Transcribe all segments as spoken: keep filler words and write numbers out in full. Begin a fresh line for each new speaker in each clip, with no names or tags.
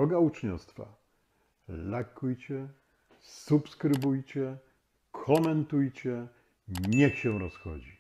droga uczniostwa. Lajkujcie, subskrybujcie, komentujcie, niech się rozchodzi.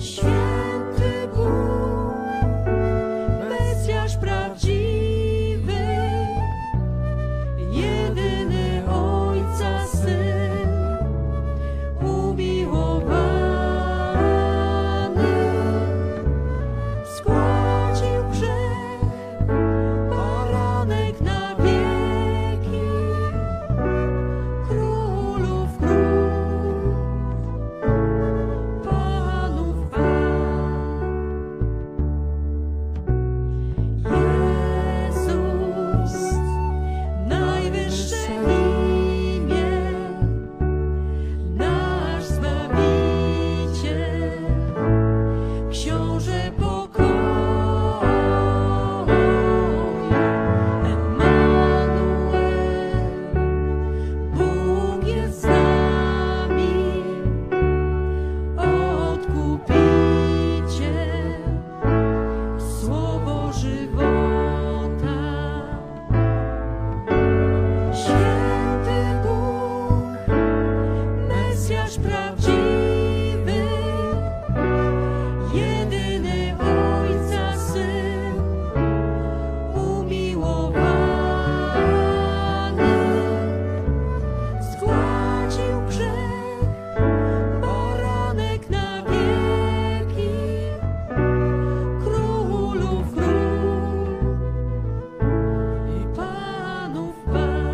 Święty Bóg, Mesjasz prawdziwy, jedyny Ojca Syn, umiłowany, spłacił grzech, baranek na wieki, królów król, panów pan. Jezus, najwyższe imię, nasz Zbawiciel, Książę pokoju, Emmanuel, Bóg jest z nami, Odkupiciel, Słowo żywota. Święty Bóg, Mesjasz prawdziwy, jedyny Ojca Syn, umiłowany, spłacił grzech, baranek na wieki, królów król i panów pan.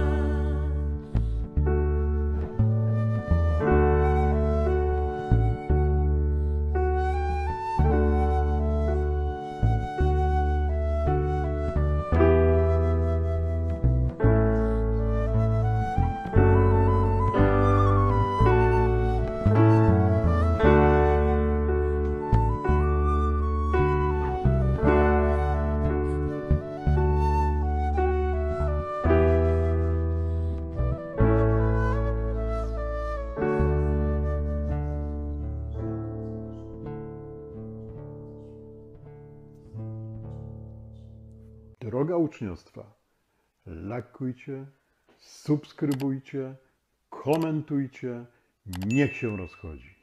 Droga uczniostwa, lajkujcie, subskrybujcie, komentujcie, niech się rozchodzi.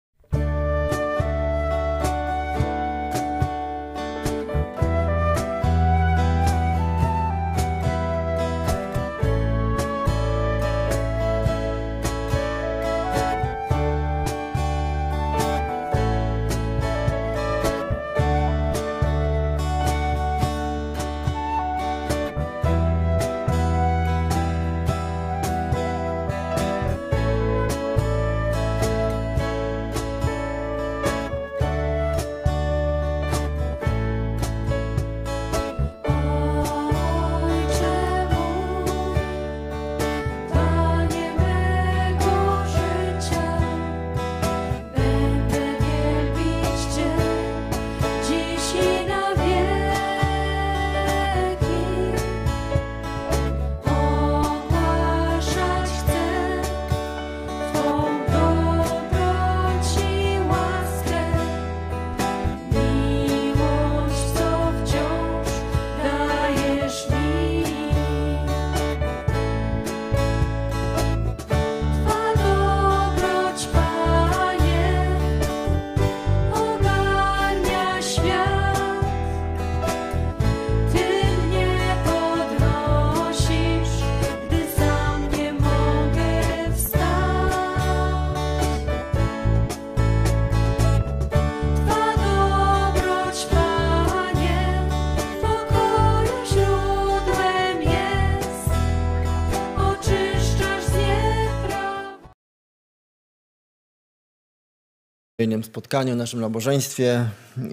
spotkaniu, naszym nabożeństwie.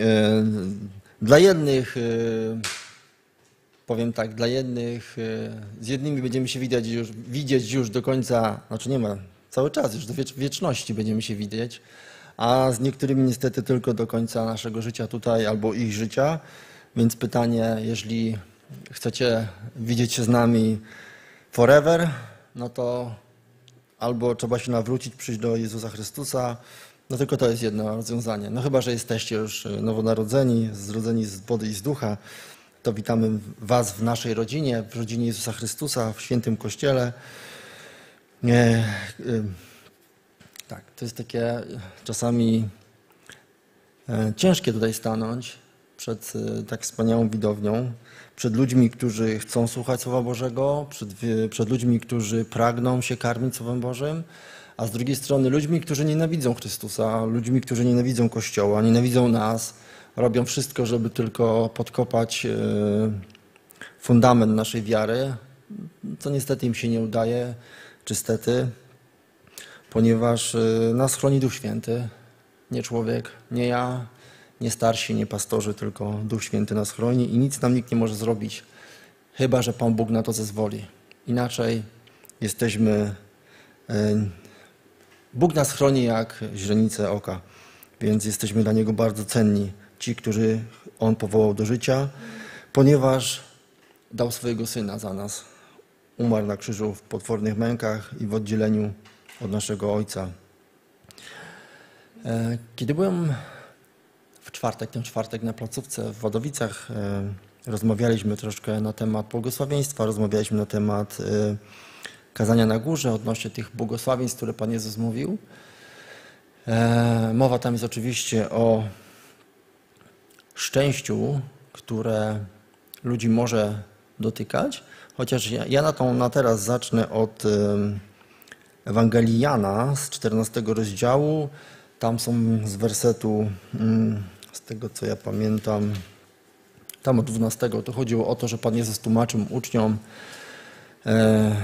Dla jednych, powiem tak, dla jednych, z jednymi będziemy się widzieć już, widzieć już do końca, znaczy nie ma, cały czas już do wieczności będziemy się widzieć, a z niektórymi niestety tylko do końca naszego życia tutaj albo ich życia. Więc pytanie, jeśli chcecie widzieć się z nami forever, no to albo trzeba się nawrócić, przyjść do Jezusa Chrystusa, no tylko to jest jedno rozwiązanie. No chyba że jesteście już nowonarodzeni, zrodzeni z wody i z ducha, to witamy was w naszej rodzinie, w rodzinie Jezusa Chrystusa, w świętym Kościele. Nie, tak, to jest takie czasami E, Ciężkie tutaj stanąć przed e, tak wspaniałą widownią, przed ludźmi, którzy chcą słuchać Słowa Bożego, przed, wi- przed ludźmi, którzy pragną się karmić Słowem Bożym, a z drugiej strony ludźmi, którzy nienawidzą Chrystusa, ludźmi, którzy nienawidzą Kościoła, nienawidzą nas, robią wszystko, żeby tylko podkopać e, fundament naszej wiary, co niestety im się nie udaje, czy stety, ponieważ e, nas chroni Duch Święty, nie człowiek, nie ja, nie starsi, nie pastorzy, tylko Duch Święty nas chroni i nic nam nikt nie może zrobić, chyba że Pan Bóg na to zezwoli. Inaczej jesteśmy... e, Bóg nas chroni jak źrenice oka, więc jesteśmy dla Niego bardzo cenni, ci, którzy On powołał do życia, ponieważ dał swojego Syna za nas. Umarł na krzyżu w potwornych mękach i w oddzieleniu od naszego Ojca. E, Kiedy byłem w czwartek, ten czwartek na placówce w Wadowicach, e, rozmawialiśmy troszkę na temat błogosławieństwa, rozmawialiśmy na temat e, kazania na górze odnośnie tych błogosławieństw, które Pan Jezus mówił. E, Mowa tam jest oczywiście o szczęściu, które ludzi może dotykać, chociaż ja, ja na, tą, na teraz zacznę od e, Ewangelii Jana z czternastego rozdziału. Tam są z wersetu, mm, z tego co ja pamiętam, tam od dwunastego, to chodziło o to, że Pan Jezus tłumaczył uczniom, e,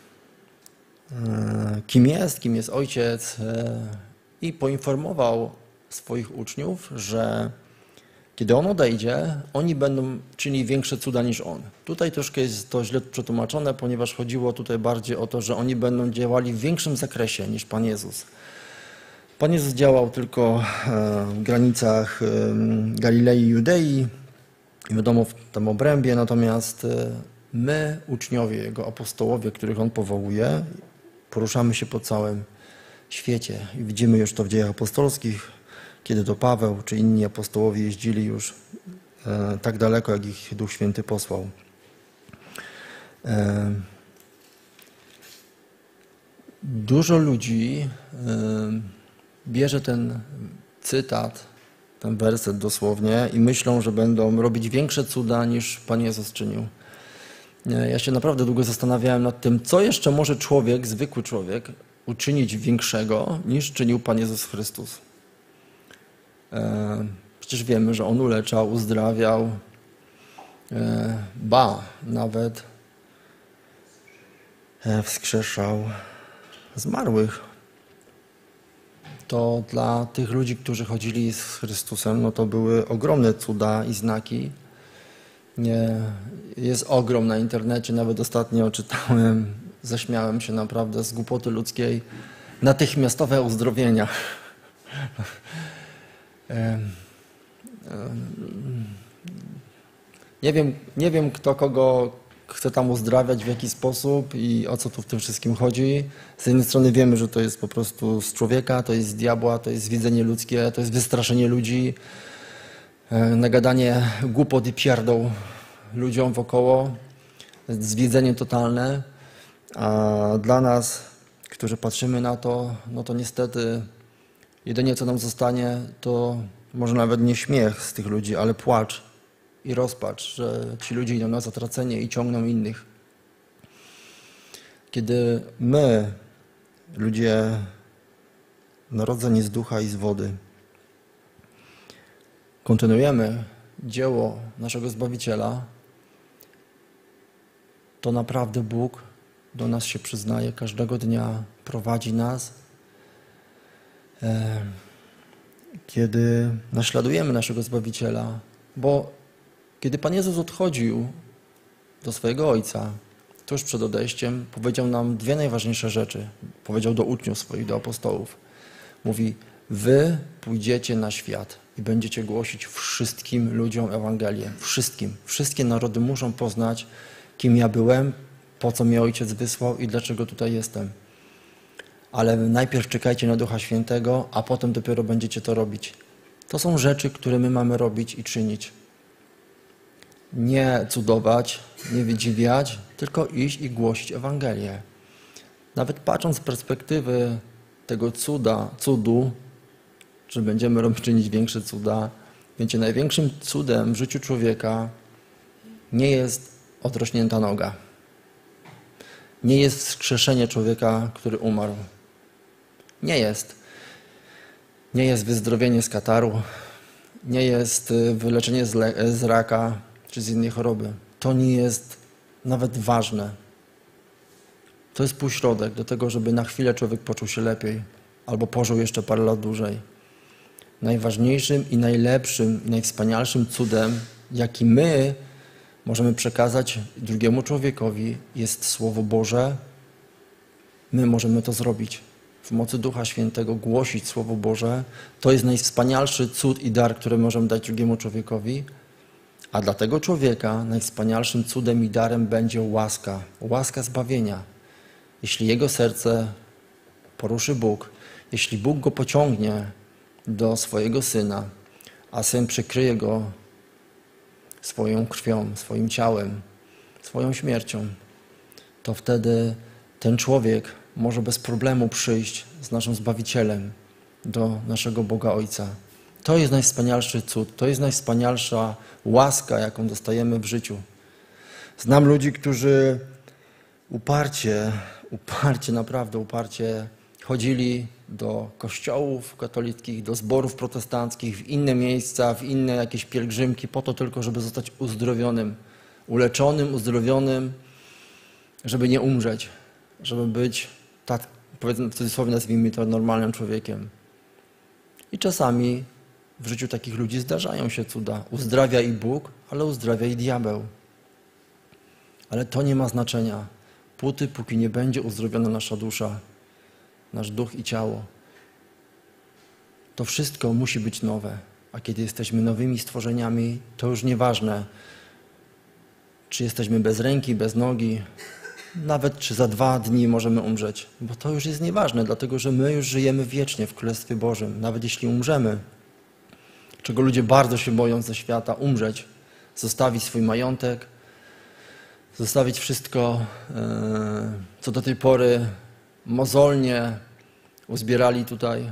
kim jest, kim jest Ojciec i poinformował swoich uczniów, że kiedy On odejdzie, oni będą czynili większe cuda niż On. Tutaj troszkę jest to źle przetłumaczone, ponieważ chodziło tutaj bardziej o to, że oni będą działali w większym zakresie niż Pan Jezus. Pan Jezus działał tylko w granicach Galilei i Judei, wiadomo w tym obrębie, natomiast my, uczniowie Jego, apostołowie, których On powołuje, poruszamy się po całym świecie i widzimy już to w dziejach apostolskich, kiedy to Paweł czy inni apostołowie jeździli już e, tak daleko, jak ich Duch Święty posłał. E, dużo ludzi e, bierze ten cytat, ten werset dosłownie i myślą, że będą robić większe cuda niż Pan Jezus czynił. Ja się naprawdę długo zastanawiałem nad tym, co jeszcze może człowiek, zwykły człowiek, uczynić większego niż czynił Pan Jezus Chrystus. Przecież wiemy, że On uleczał, uzdrawiał, ba, nawet wskrzeszał zmarłych. To dla tych ludzi, którzy chodzili z Chrystusem, no to były ogromne cuda i znaki. Nie, jest ogrom na internecie, nawet ostatnio czytałem, zaśmiałem się naprawdę z głupoty ludzkiej, natychmiastowe uzdrowienia. Nie wiem, nie wiem, kto kogo chce tam uzdrawiać, w jaki sposób i o co tu w tym wszystkim chodzi. Z jednej strony wiemy, że to jest po prostu z człowieka, to jest z diabła, to jest zwiedzenie ludzkie, to jest wystraszenie ludzi, nagadanie głupot i pierdół ludziom wokoło, zwiedzenie totalne, a dla nas, którzy patrzymy na to, no to niestety jedynie co nam zostanie, to może nawet nie śmiech z tych ludzi, ale płacz i rozpacz, że ci ludzie idą na zatracenie i ciągną innych. Kiedy my, ludzie narodzeni z ducha i z wody, kontynuujemy dzieło naszego Zbawiciela, to naprawdę Bóg do nas się przyznaje każdego dnia, prowadzi nas. Kiedy naśladujemy naszego Zbawiciela, bo kiedy Pan Jezus odchodził do swojego Ojca, tuż przed odejściem, powiedział nam dwie najważniejsze rzeczy. Powiedział do uczniów swoich, do apostołów. Mówi, wy pójdziecie na świat i będziecie głosić wszystkim ludziom Ewangelię. Wszystkim. Wszystkie narody muszą poznać, kim ja byłem, po co mnie Ojciec wysłał i dlaczego tutaj jestem. Ale najpierw czekajcie na Ducha Świętego, a potem dopiero będziecie to robić. To są rzeczy, które my mamy robić i czynić. Nie cudować, nie wydziwiać, tylko iść i głosić Ewangelię. Nawet patrząc z perspektywy tego cuda, cudu, że będziemy robić, czynić większe cuda. Wiecie, największym cudem w życiu człowieka nie jest odrośnięta noga. Nie jest wskrzeszenie człowieka, który umarł. Nie jest. Nie jest wyzdrowienie z kataru. Nie jest wyleczenie z, le- z raka czy z innej choroby. To nie jest nawet ważne. To jest półśrodek do tego, żeby na chwilę człowiek poczuł się lepiej albo pożył jeszcze parę lat dłużej. Najważniejszym i najlepszym i najwspanialszym cudem, jaki my możemy przekazać drugiemu człowiekowi, jest Słowo Boże. My możemy to zrobić. W mocy Ducha Świętego głosić Słowo Boże. To jest najwspanialszy cud i dar, który możemy dać drugiemu człowiekowi. A dla tego człowieka najwspanialszym cudem i darem będzie łaska. Łaska zbawienia. Jeśli jego serce poruszy Bóg, jeśli Bóg go pociągnie do swojego Syna, a Syn przykryje go swoją krwią, swoim ciałem, swoją śmiercią, to wtedy ten człowiek może bez problemu przyjść z naszym Zbawicielem do naszego Boga Ojca. To jest najwspanialszy cud, to jest najwspanialsza łaska, jaką dostajemy w życiu. Znam ludzi, którzy uparcie, uparcie, naprawdę uparcie chodzili do kościołów katolickich, do zborów protestanckich, w inne miejsca, w inne jakieś pielgrzymki, po to tylko, żeby zostać uzdrowionym, uleczonym, uzdrowionym, żeby nie umrzeć, żeby być, tak powiedzmy w cudzysłowie nazwijmy to, normalnym człowiekiem. I czasami w życiu takich ludzi zdarzają się cuda. Uzdrawia i Bóg, ale uzdrawia i diabeł. Ale to nie ma znaczenia. Póty, póki nie będzie uzdrowiona nasza dusza, nasz duch i ciało. To wszystko musi być nowe. A kiedy jesteśmy nowymi stworzeniami, to już nieważne, czy jesteśmy bez ręki, bez nogi, nawet czy za dwa dni możemy umrzeć. Bo to już jest nieważne, dlatego że my już żyjemy wiecznie w Królestwie Bożym. Nawet jeśli umrzemy, czego ludzie bardzo się boją ze świata, umrzeć, zostawić swój majątek, zostawić wszystko, co do tej pory mozolnie uzbierali tutaj.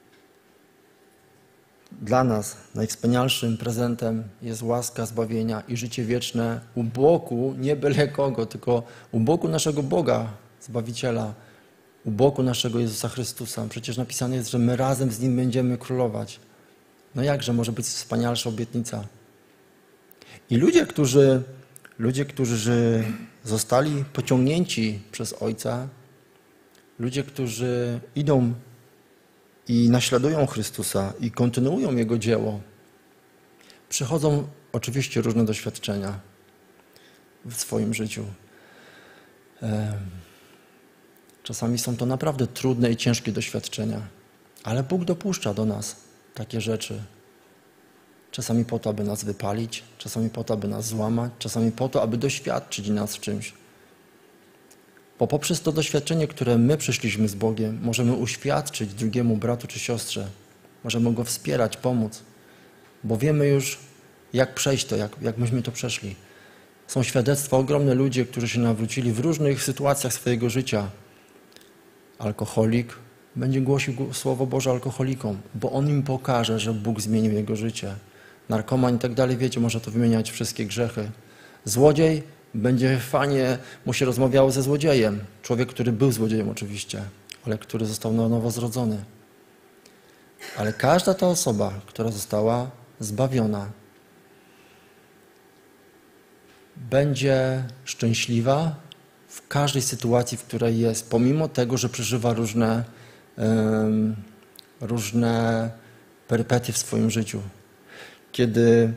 Dla nas najwspanialszym prezentem jest łaska zbawienia i życie wieczne u boku, nie byle kogo, tylko u boku naszego Boga, Zbawiciela, u boku naszego Jezusa Chrystusa. Przecież napisane jest, że my razem z Nim będziemy królować. No jakże może być wspanialsza obietnica? I ludzie, którzy, ludzie, którzy zostali pociągnięci przez Ojca, ludzie, którzy idą i naśladują Chrystusa i kontynuują Jego dzieło, przechodzą oczywiście różne doświadczenia w swoim życiu. Czasami są to naprawdę trudne i ciężkie doświadczenia, ale Bóg dopuszcza do nas takie rzeczy. Czasami po to, aby nas wypalić, czasami po to, aby nas złamać, czasami po to, aby doświadczyć nas w czymś. Bo poprzez to doświadczenie, które my przeszliśmy z Bogiem, możemy uświadczyć drugiemu bratu czy siostrze. Możemy go wspierać, pomóc. Bo wiemy już, jak przejść to, jak, jak myśmy to przeszli. Są świadectwa, ogromne ludzie, którzy się nawrócili w różnych sytuacjach swojego życia. Alkoholik będzie głosił Słowo Boże alkoholikom, bo on im pokaże, że Bóg zmienił jego życie. Narkoman i tak dalej, wiecie, może to wymieniać wszystkie grzechy. Złodziej będzie fajnie mu się rozmawiało ze złodziejem. Człowiek, który był złodziejem oczywiście, ale który został na nowo zrodzony. Ale każda ta osoba, która została zbawiona, będzie szczęśliwa w każdej sytuacji, w której jest, pomimo tego, że przeżywa różne, um, różne perypetie w swoim życiu. Kiedy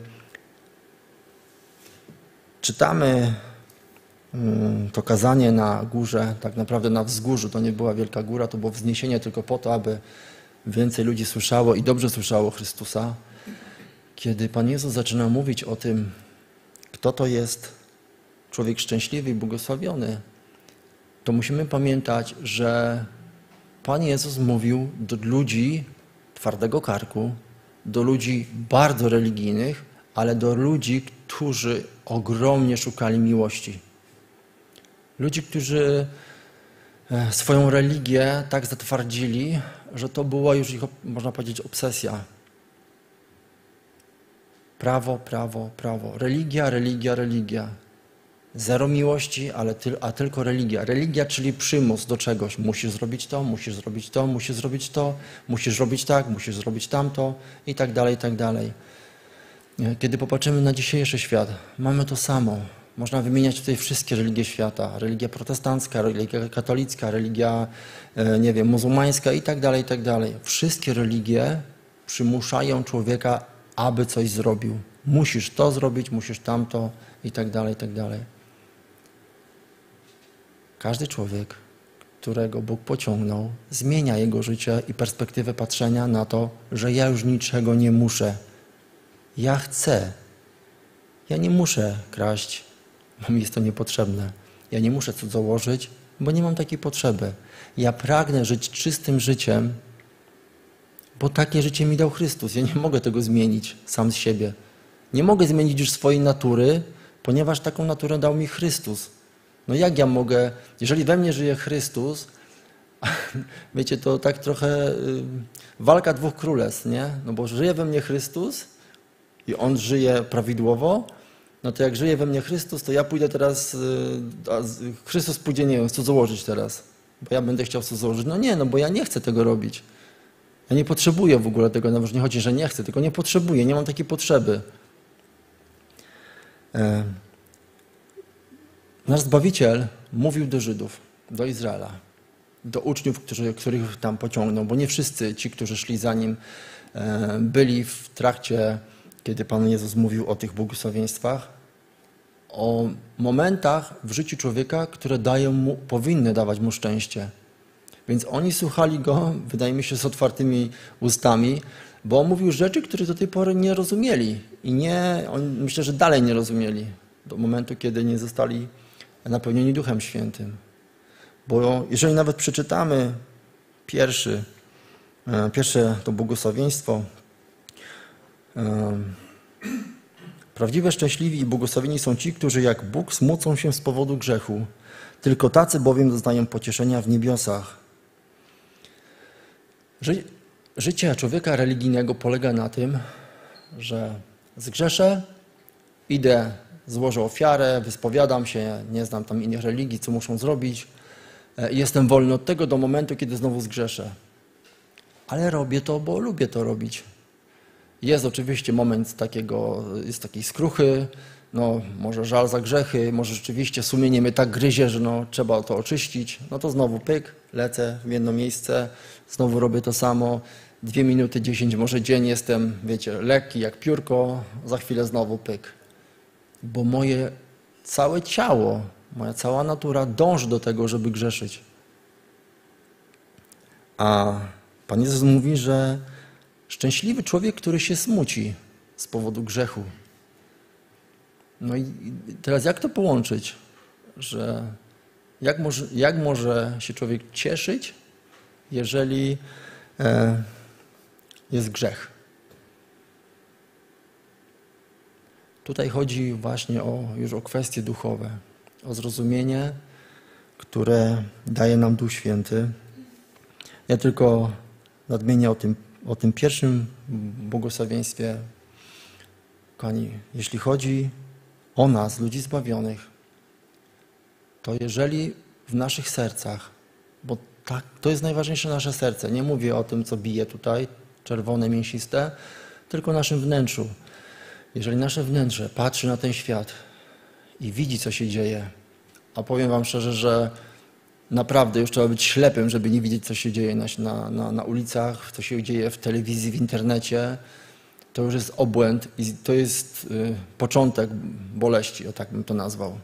czytamy to kazanie na górze, tak naprawdę na wzgórzu, to nie była wielka góra, to było wzniesienie tylko po to, aby więcej ludzi słyszało i dobrze słyszało Chrystusa. Kiedy Pan Jezus zaczyna mówić o tym, kto to jest człowiek szczęśliwy i błogosławiony, to musimy pamiętać, że Pan Jezus mówił do ludzi twardego karku, do ludzi bardzo religijnych, ale do ludzi, którzy ogromnie szukali miłości. Ludzi, którzy swoją religię tak zatwardzili, że to była już ich, można powiedzieć, obsesja. Prawo, prawo, prawo. Religia, religia, religia. Zero miłości, ale ty, a tylko religia. Religia, czyli przymus do czegoś. Musisz zrobić to, musisz zrobić to, musisz zrobić to, musisz zrobić tak, musisz zrobić tamto i tak dalej, i tak dalej. Kiedy popatrzymy na dzisiejszy świat, mamy to samo. Można wymieniać tutaj wszystkie religie świata. Religia protestancka, religia katolicka, religia, nie wiem, muzułmańska i tak dalej, i tak dalej. Wszystkie religie przymuszają człowieka, aby coś zrobił. Musisz to zrobić, musisz tamto i tak dalej, i tak dalej. Każdy człowiek, którego Bóg pociągnął, zmienia jego życie i perspektywę patrzenia na to, że ja już niczego nie muszę. Ja chcę. Ja nie muszę kraść, bo mi jest to niepotrzebne. Ja nie muszę cudzołożyć, bo nie mam takiej potrzeby. Ja pragnę żyć czystym życiem, bo takie życie mi dał Chrystus. Ja nie mogę tego zmienić sam z siebie. Nie mogę zmienić już swojej natury, ponieważ taką naturę dał mi Chrystus. No jak ja mogę, jeżeli we mnie żyje Chrystus, wiecie, to tak trochę y, walka dwóch królestw, nie? No bo żyje we mnie Chrystus i On żyje prawidłowo, no to jak żyje we mnie Chrystus, to ja pójdę teraz, y, a Chrystus pójdzie, nie wiem, cudzołożyć teraz, bo ja będę chciał cudzołożyć. No nie, no bo ja nie chcę tego robić. Ja nie potrzebuję w ogóle tego, nawet nie chodzi, że nie chcę, tylko nie potrzebuję, nie mam takiej potrzeby. E, nasz Zbawiciel mówił do Żydów, do Izraela, do uczniów, którzy, których tam pociągnął, bo nie wszyscy ci, którzy szli za Nim, e, byli w trakcie, kiedy Pan Jezus mówił o tych błogosławieństwach, o momentach w życiu człowieka, które dają mu, powinny dawać mu szczęście. Więc oni słuchali Go, wydaje mi się, z otwartymi ustami, bo On mówił rzeczy, które do tej pory nie rozumieli. I nie, oni, myślę, że dalej nie rozumieli. Do momentu, kiedy nie zostali napełnieni Duchem Świętym. Bo jeżeli nawet przeczytamy pierwszy, pierwsze to błogosławieństwo, prawdziwe szczęśliwi i błogosławieni są ci, którzy jak Bóg smucą się z powodu grzechu. Tylko tacy bowiem doznają pocieszenia w niebiosach. Ży życie człowieka religijnego polega na tym, że zgrzeszę, idę, złożę ofiarę, wyspowiadam się, nie znam tam innych religii, co muszą zrobić i jestem wolny od tego do momentu, kiedy znowu zgrzeszę. Ale robię to, bo lubię to robić. Jest oczywiście moment takiego, jest takiej skruchy, no może żal za grzechy, może rzeczywiście sumienie mnie tak gryzie, że no, trzeba to oczyścić, no to znowu pyk, lecę w jedno miejsce, znowu robię to samo, dwie minuty, dziesięć, może dzień jestem, wiecie, lekki jak piórko, za chwilę znowu pyk. Bo moje całe ciało, moja cała natura dąży do tego, żeby grzeszyć. A Pan Jezus mówi, że szczęśliwy człowiek, który się smuci z powodu grzechu. No i teraz jak to połączyć, że jak może, jak może się człowiek cieszyć, jeżeli e, jest grzech? Tutaj chodzi właśnie o, już o kwestie duchowe, o zrozumienie, które daje nam Duch Święty. Ja tylko nadmienię o tym, o tym pierwszym błogosławieństwie. Kochani, jeśli chodzi o nas, ludzi zbawionych, to jeżeli w naszych sercach, bo tak, to jest najważniejsze nasze serce, nie mówię o tym, co bije tutaj, czerwone, mięsiste, tylko o naszym wnętrzu. Jeżeli nasze wnętrze patrzy na ten świat i widzi, co się dzieje, a powiem wam szczerze, że naprawdę już trzeba być ślepym, żeby nie widzieć, co się dzieje na, na, na ulicach, co się dzieje w telewizji, w internecie, to już jest obłęd i to jest y, początek boleści, o tak bym to nazwał.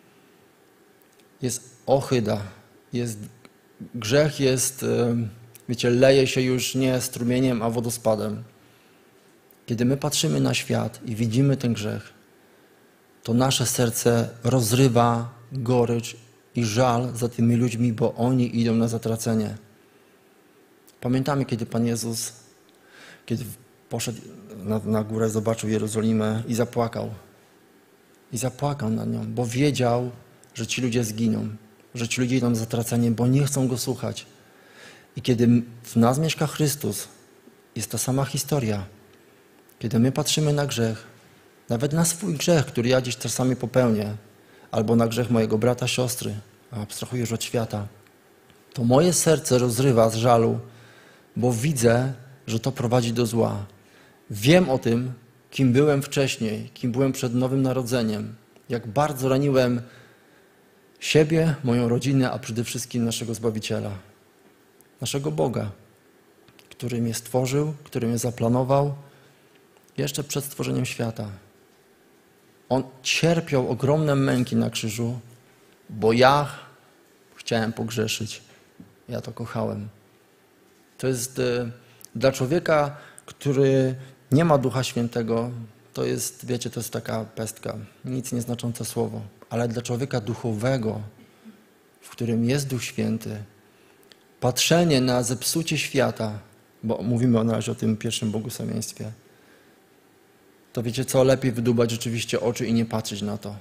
Jest ohyda, jest grzech, jest, y, wiecie, leje się już nie strumieniem, a wodospadem. Kiedy my patrzymy na świat i widzimy ten grzech, to nasze serce rozrywa gorycz i żal za tymi ludźmi, bo oni idą na zatracenie. Pamiętamy, kiedy Pan Jezus, kiedy poszedł na, na górę, zobaczył Jerozolimę i zapłakał. I zapłakał na nią, bo wiedział, że ci ludzie zginą, że ci ludzie idą na zatracenie, bo nie chcą Go słuchać. I kiedy w nas mieszka Chrystus, jest ta sama historia. Kiedy my patrzymy na grzech, nawet na swój grzech, który ja gdzieś czasami popełnię, albo na grzech mojego brata, siostry, a abstrahuję już od świata, to moje serce rozrywa z żalu, bo widzę, że to prowadzi do zła. Wiem o tym, kim byłem wcześniej, kim byłem przed Nowym Narodzeniem, jak bardzo raniłem siebie, moją rodzinę, a przede wszystkim naszego Zbawiciela, naszego Boga, który mnie stworzył, który mnie zaplanował jeszcze przed stworzeniem świata. On cierpiał ogromne męki na krzyżu, bo ja chciałem pogrzeszyć. Ja to kochałem. To jest y, dla człowieka, który nie ma Ducha Świętego, to jest, wiecie, to jest taka pestka, nic nieznaczące słowo. Ale dla człowieka duchowego, w którym jest Duch Święty, patrzenie na zepsucie świata, bo mówimy na razie o tym pierwszym błogosławieństwie, to wiecie co, lepiej wydubać rzeczywiście oczy i nie patrzeć na to.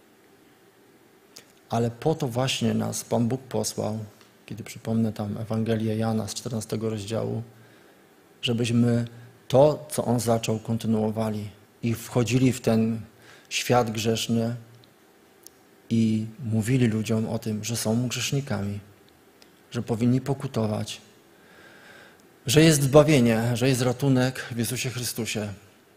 Ale po to właśnie nas Pan Bóg posłał, kiedy przypomnę tam Ewangelię Jana z czternastego rozdziału, żebyśmy to, co On zaczął, kontynuowali i wchodzili w ten świat grzeszny i mówili ludziom o tym, że są grzesznikami, że powinni pokutować, że jest zbawienie, że jest ratunek w Jezusie Chrystusie.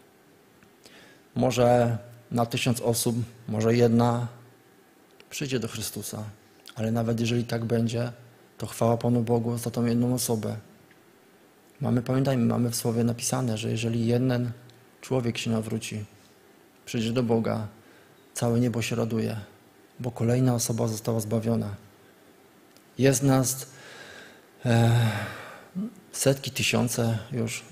Może na tysiąc osób, może jedna przyjdzie do Chrystusa, ale nawet jeżeli tak będzie, to chwała Panu Bogu za tą jedną osobę. Mamy, pamiętajmy, mamy w Słowie napisane, że jeżeli jeden człowiek się nawróci, przyjdzie do Boga, całe niebo się raduje, bo kolejna osoba została zbawiona. Jest nas e, setki, tysiące już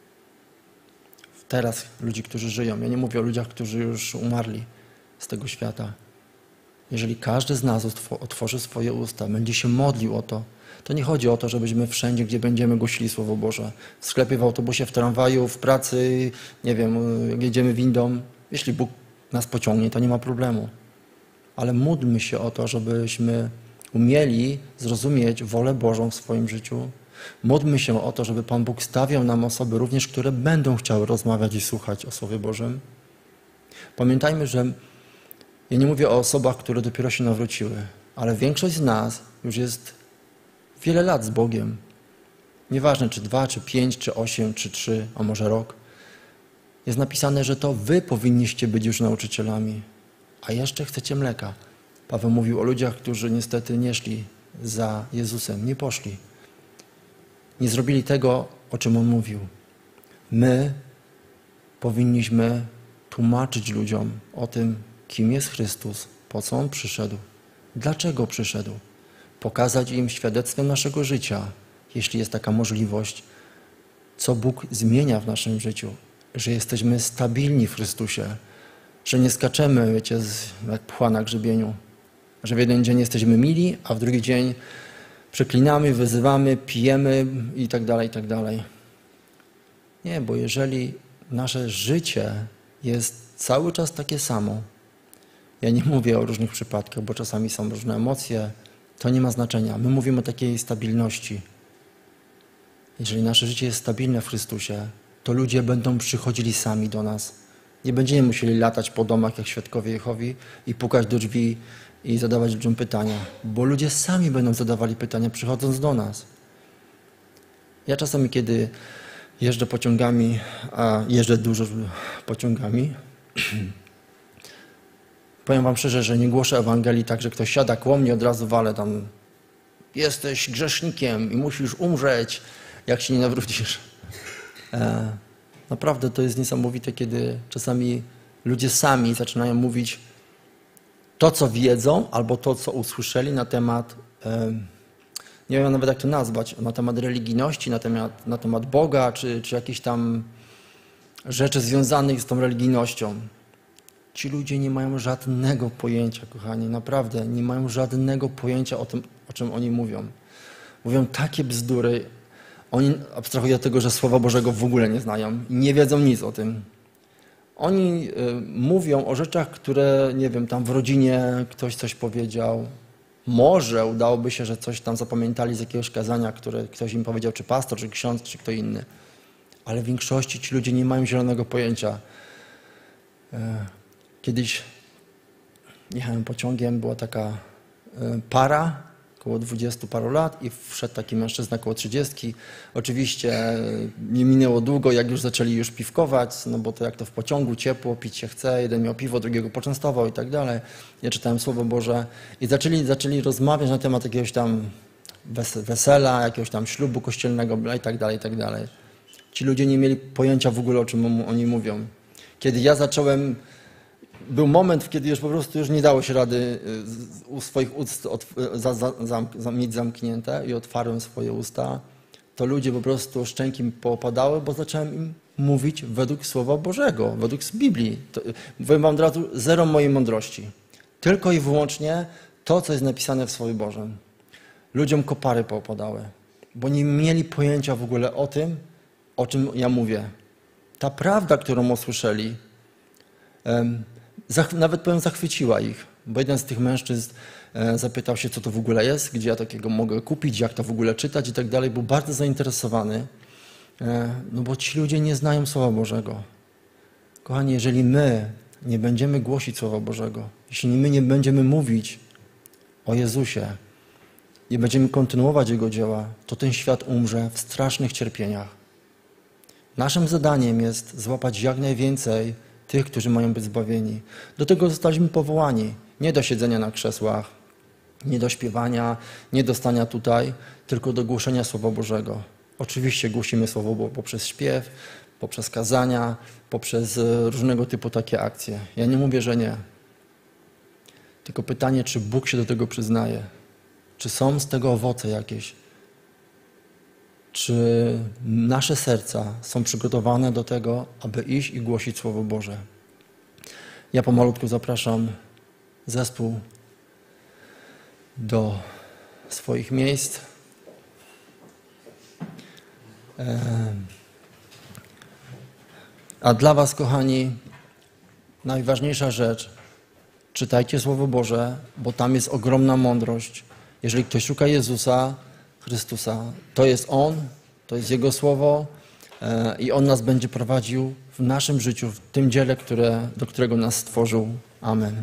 teraz ludzi, którzy żyją. Ja nie mówię o ludziach, którzy już umarli z tego świata. Jeżeli każdy z nas otworzy swoje usta, będzie się modlił o to, to nie chodzi o to, żebyśmy wszędzie, gdzie będziemy, głosili Słowo Boże. W sklepie, w autobusie, w tramwaju, w pracy, nie wiem, jak jedziemy windą. Jeśli Bóg nas pociągnie, to nie ma problemu. Ale módlmy się o to, żebyśmy umieli zrozumieć wolę Bożą w swoim życiu. Módlmy się o to, żeby Pan Bóg stawiał nam osoby również, które będą chciały rozmawiać i słuchać o Słowie Bożym. Pamiętajmy, że ja nie mówię o osobach, które dopiero się nawróciły, ale większość z nas już jest wiele lat z Bogiem. Nieważne, czy dwa, czy pięć, czy osiem, czy trzy, a może rok. Jest napisane, że to wy powinniście być już nauczycielami, a jeszcze chcecie mleka. Paweł mówił o ludziach, którzy niestety nie szli za Jezusem, nie poszli. Nie zrobili tego, o czym On mówił. My powinniśmy tłumaczyć ludziom o tym, kim jest Chrystus, po co On przyszedł, dlaczego przyszedł. Pokazać im świadectwem naszego życia, jeśli jest taka możliwość, co Bóg zmienia w naszym życiu, że jesteśmy stabilni w Chrystusie, że nie skaczemy, wiecie, jak pchła na grzebieniu, że w jeden dzień jesteśmy mili, a w drugi dzień przeklinamy, wyzywamy, pijemy i tak dalej, i tak dalej. Nie, bo jeżeli nasze życie jest cały czas takie samo, ja nie mówię o różnych przypadkach, bo czasami są różne emocje, to nie ma znaczenia. My mówimy o takiej stabilności. Jeżeli nasze życie jest stabilne w Chrystusie, to ludzie będą przychodzili sami do nas. Nie będziemy musieli latać po domach jak świadkowie Jehowi i pukać do drzwi i zadawać ludziom pytania, bo ludzie sami będą zadawali pytania, przychodząc do nas. Ja czasami, kiedy jeżdżę pociągami, a jeżdżę dużo pociągami, powiem wam szczerze, że nie głoszę Ewangelii tak, że ktoś siada koło mnie, od razu walę tam, jesteś grzesznikiem i musisz umrzeć, jak się nie nawrócisz. E, naprawdę to jest niesamowite, kiedy czasami ludzie sami zaczynają mówić to, co wiedzą, albo to, co usłyszeli na temat, e, nie wiem nawet jak to nazwać, na temat religijności, na temat, na temat Boga, czy, czy jakichś tam rzeczy związanych z tą religijnością. Ci ludzie nie mają żadnego pojęcia, kochani, naprawdę, nie mają żadnego pojęcia o tym, o czym oni mówią. Mówią takie bzdury, oni abstrahują od tego, że Słowa Bożego w ogóle nie znają, nie wiedzą nic o tym. Oni y, mówią o rzeczach, które, nie wiem, tam w rodzinie ktoś coś powiedział, Może udałoby się, że coś tam zapamiętali z jakiegoś kazania, które ktoś im powiedział, czy pastor, czy ksiądz, czy kto inny. Ale w większości ci ludzie nie mają zielonego pojęcia. Kiedyś jechałem pociągiem, była taka para, około dwudziestu paru lat i wszedł taki mężczyzna około trzydziestki. Oczywiście nie minęło długo, jak już zaczęli już piwkować, no bo to jak to w pociągu, ciepło, pić się chce, jeden miał piwo, drugiego poczęstował i tak dalej. Ja czytałem Słowo Boże i zaczęli, zaczęli rozmawiać na temat jakiegoś tam wesela, jakiegoś tam ślubu kościelnego i tak dalej, i tak dalej. Ci ludzie nie mieli pojęcia w ogóle, o czym oni mówią. Kiedy ja zacząłem, był moment, kiedy już po prostu już nie dało się rady u swoich ust od, za, za, za, mieć zamknięte i otwarłem swoje usta, to ludzie po prostu szczęki mi popadały, bo zacząłem im mówić według Słowa Bożego, według Biblii. To, powiem wam od razu, zero mojej mądrości. Tylko i wyłącznie to, co jest napisane w Słowie Bożym. Ludziom kopary popadały, bo nie mieli pojęcia w ogóle o tym, o czym ja mówię. Ta prawda, którą usłyszeli, nawet powiem, zachwyciła ich, bo jeden z tych mężczyzn zapytał się, co to w ogóle jest, gdzie ja takiego mogę kupić, jak to w ogóle czytać i tak dalej. Był bardzo zainteresowany, no bo ci ludzie nie znają Słowa Bożego. Kochani, jeżeli my nie będziemy głosić Słowa Bożego, jeśli my nie będziemy mówić o Jezusie i będziemy kontynuować Jego dzieła, to ten świat umrze w strasznych cierpieniach. Naszym zadaniem jest złapać jak najwięcej tych, którzy mają być zbawieni. Do tego zostaliśmy powołani. Nie do siedzenia na krzesłach, nie do śpiewania, nie do stania tutaj, tylko do głoszenia Słowa Bożego. Oczywiście głosimy Słowo Boże poprzez śpiew, poprzez kazania, poprzez różnego typu takie akcje. Ja nie mówię, że nie. Tylko pytanie, czy Bóg się do tego przyznaje? Czy są z tego owoce jakieś? Czy nasze serca są przygotowane do tego, aby iść i głosić Słowo Boże? Ja pomalutku zapraszam zespół do swoich miejsc. A dla was, kochani, najważniejsza rzecz, czytajcie Słowo Boże, bo tam jest ogromna mądrość. Jeżeli ktoś szuka Jezusa, Chrystusa, to jest On, to jest Jego Słowo i On nas będzie prowadził w naszym życiu, w tym dziele, które, do którego nas stworzył. Amen.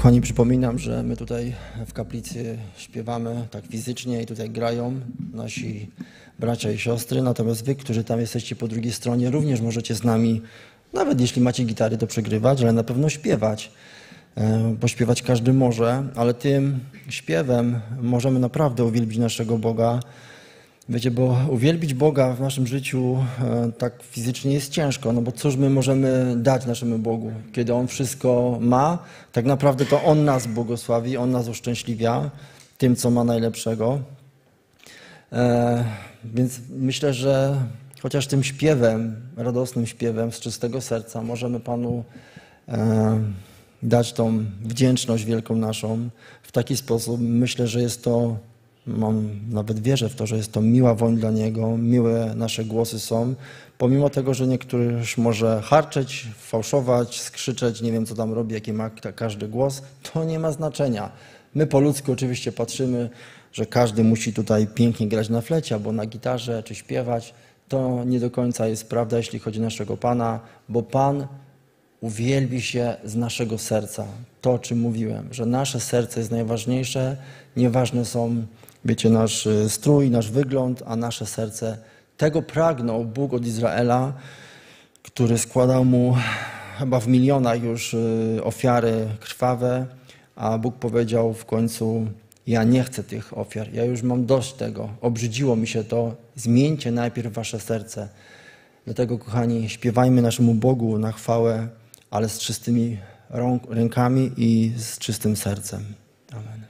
Kochani, przypominam, że my tutaj w kaplicy śpiewamy tak fizycznie i tutaj grają nasi bracia i siostry, natomiast wy, którzy tam jesteście po drugiej stronie, również możecie z nami, nawet jeśli macie gitary, to przegrywać, ale na pewno śpiewać, bo śpiewać każdy może, ale tym śpiewem możemy naprawdę uwielbić naszego Boga. Wiecie, bo uwielbić Boga w naszym życiu e, tak fizycznie jest ciężko, no bo cóż my możemy dać naszemu Bogu? Kiedy On wszystko ma, tak naprawdę to On nas błogosławi, On nas uszczęśliwia tym, co ma najlepszego. E, więc myślę, że chociaż tym śpiewem, radosnym śpiewem z czystego serca możemy Panu e, dać tą wdzięczność wielką naszą. W taki sposób myślę, że jest to, mam, nawet wierzę w to, że jest to miła woń dla Niego, miłe nasze głosy są, pomimo tego, że niektóryś może harczeć, fałszować, skrzyczeć, nie wiem co tam robi, jaki ma każdy głos, to nie ma znaczenia. My po ludzku oczywiście patrzymy, że każdy musi tutaj pięknie grać na flecie albo na gitarze, czy śpiewać. To nie do końca jest prawda, jeśli chodzi o naszego Pana, bo Pan uwielbi się z naszego serca. To, o czym mówiłem, że nasze serce jest najważniejsze, nieważne są, wiecie, nasz strój, nasz wygląd, a nasze serce. Tego pragnął Bóg od Izraela, który składał mu chyba w milionach już ofiary krwawe, a Bóg powiedział w końcu: ja nie chcę tych ofiar, ja już mam dość tego, obrzydziło mi się to, zmieńcie najpierw wasze serce. Dlatego, kochani, śpiewajmy naszemu Bogu na chwałę, ale z czystymi rąk, rękami i z czystym sercem. Amen.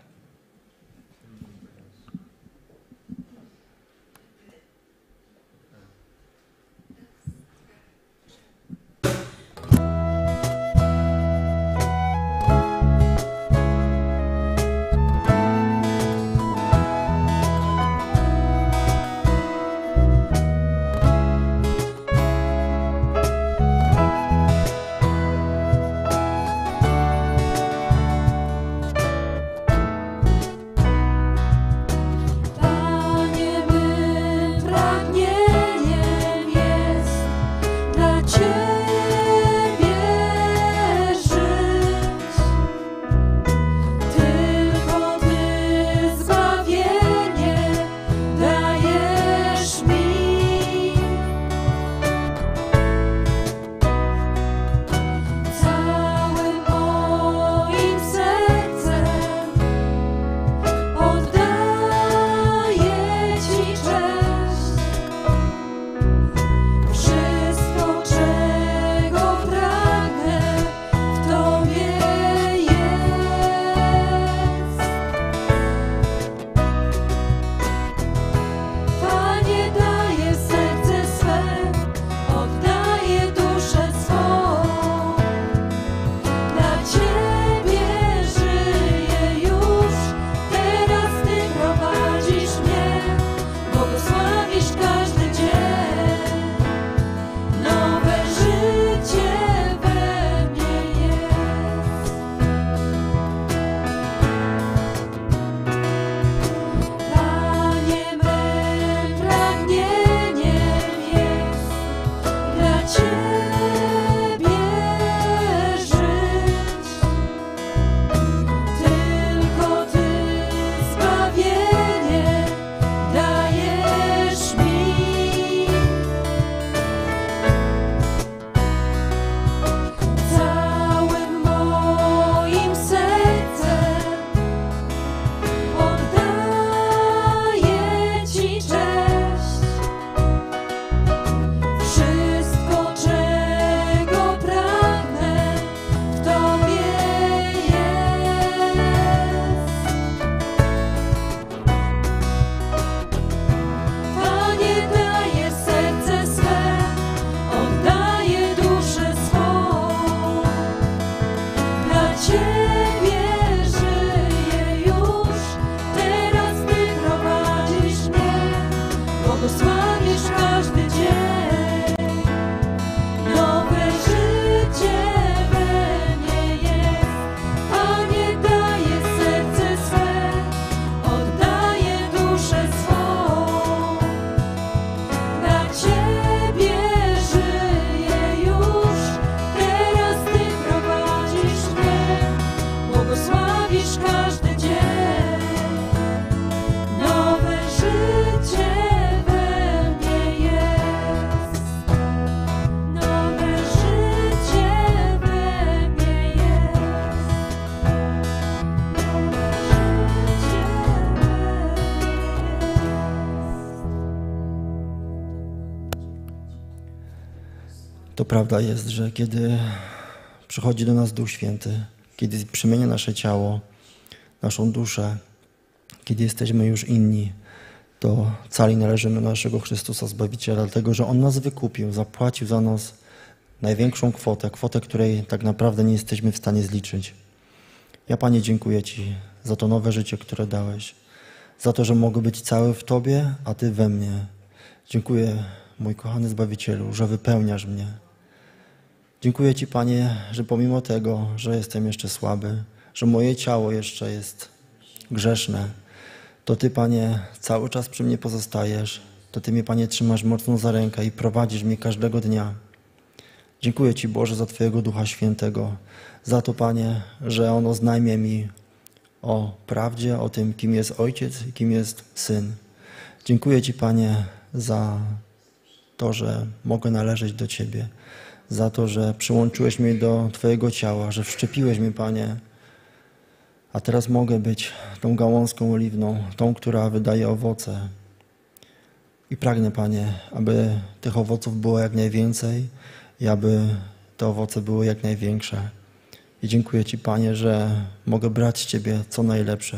To prawda jest, że kiedy przychodzi do nas Duch Święty, kiedy przemienia nasze ciało, naszą duszę, kiedy jesteśmy już inni, to cali należymy do naszego Chrystusa Zbawiciela, dlatego że On nas wykupił, zapłacił za nas największą kwotę, kwotę, której tak naprawdę nie jesteśmy w stanie zliczyć. Ja, Panie, dziękuję Ci za to nowe życie, które dałeś, za to, że mogę być cały w Tobie, a Ty we mnie. Dziękuję, mój kochany Zbawicielu, że wypełniasz mnie. Dziękuję Ci, Panie, że pomimo tego, że jestem jeszcze słaby, że moje ciało jeszcze jest grzeszne, to Ty, Panie, cały czas przy mnie pozostajesz. To Ty mnie, Panie, trzymasz mocno za rękę i prowadzisz mnie każdego dnia. Dziękuję Ci, Boże, za Twojego Ducha Świętego, za to, Panie, że On oznajmia mi o prawdzie, o tym, kim jest Ojciec i kim jest Syn. Dziękuję Ci, Panie, za to, że mogę należeć do Ciebie, za to, że przyłączyłeś mnie do Twojego ciała, że wszczepiłeś mnie, Panie, a teraz mogę być tą gałązką oliwną, tą, która wydaje owoce. I pragnę, Panie, aby tych owoców było jak najwięcej i aby te owoce były jak największe. I dziękuję Ci, Panie, że mogę brać z Ciebie co najlepsze.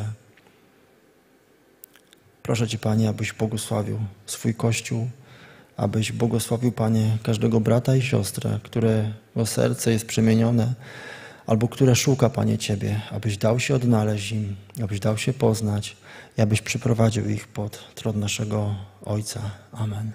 Proszę Cię, Panie, abyś błogosławił swój Kościół, abyś błogosławił, Panie, każdego brata i siostrę, którego serce jest przemienione, albo które szuka, Panie, Ciebie, abyś dał się odnaleźć im, abyś dał się poznać i abyś przyprowadził ich pod tron naszego Ojca. Amen.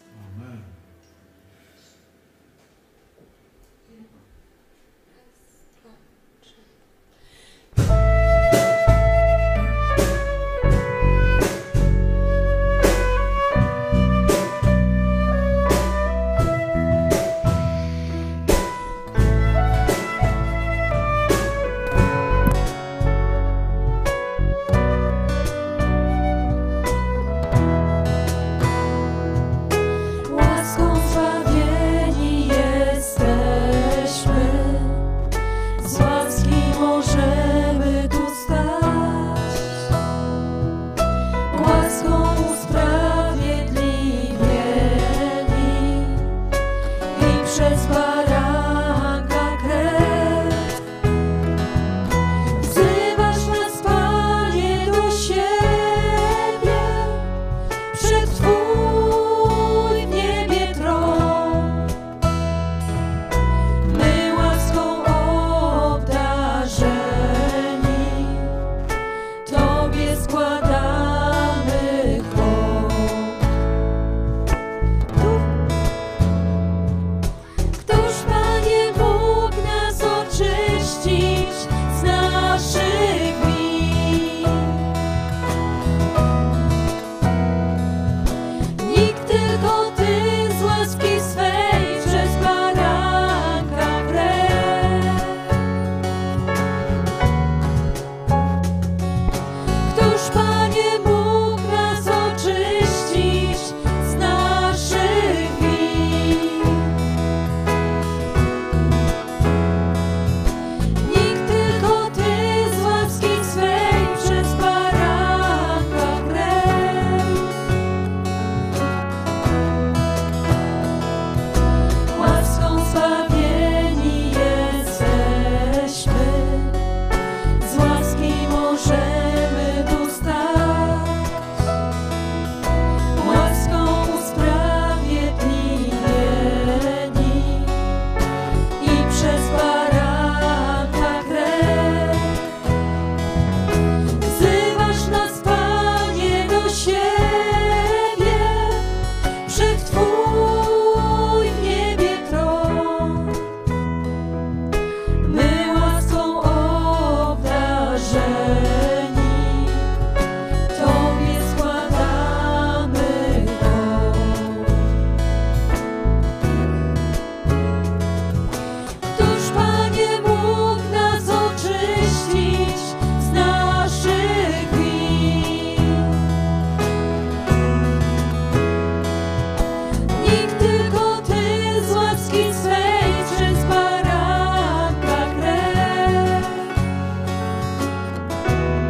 Łaską zbawieni jesteśmy, z łaski możemy tu stać. Łaską usprawiedliwieni i przez baranka krew. Wzywasz nas, Panie, do siebie, przed Twój w niebie tron. My łaską obdarzeni Tobie składamy hołd. Któż, Panie, mógł nas oczyścić z naszych win? Nikt, tylko Ty z łaski swej przez baranka krew. Któż, Panie, mógł nas oczyścić z naszych win? Nikt, tylko Ty z łaski swej przez baranka krew. Łaską zbawieni jesteśmy, z łaski możemy tu stać. Łaską usprawiedliwieni i przez baranka krew. Wzywasz nas, Panie, do siebie, przed Twój w niebie tron. My łaską obdarzeni Tobie składamy hołd. Któż, Panie, mógł nas oczyścić z naszych win? Nikt, tylko Ty z łaski swej przez baranka krew.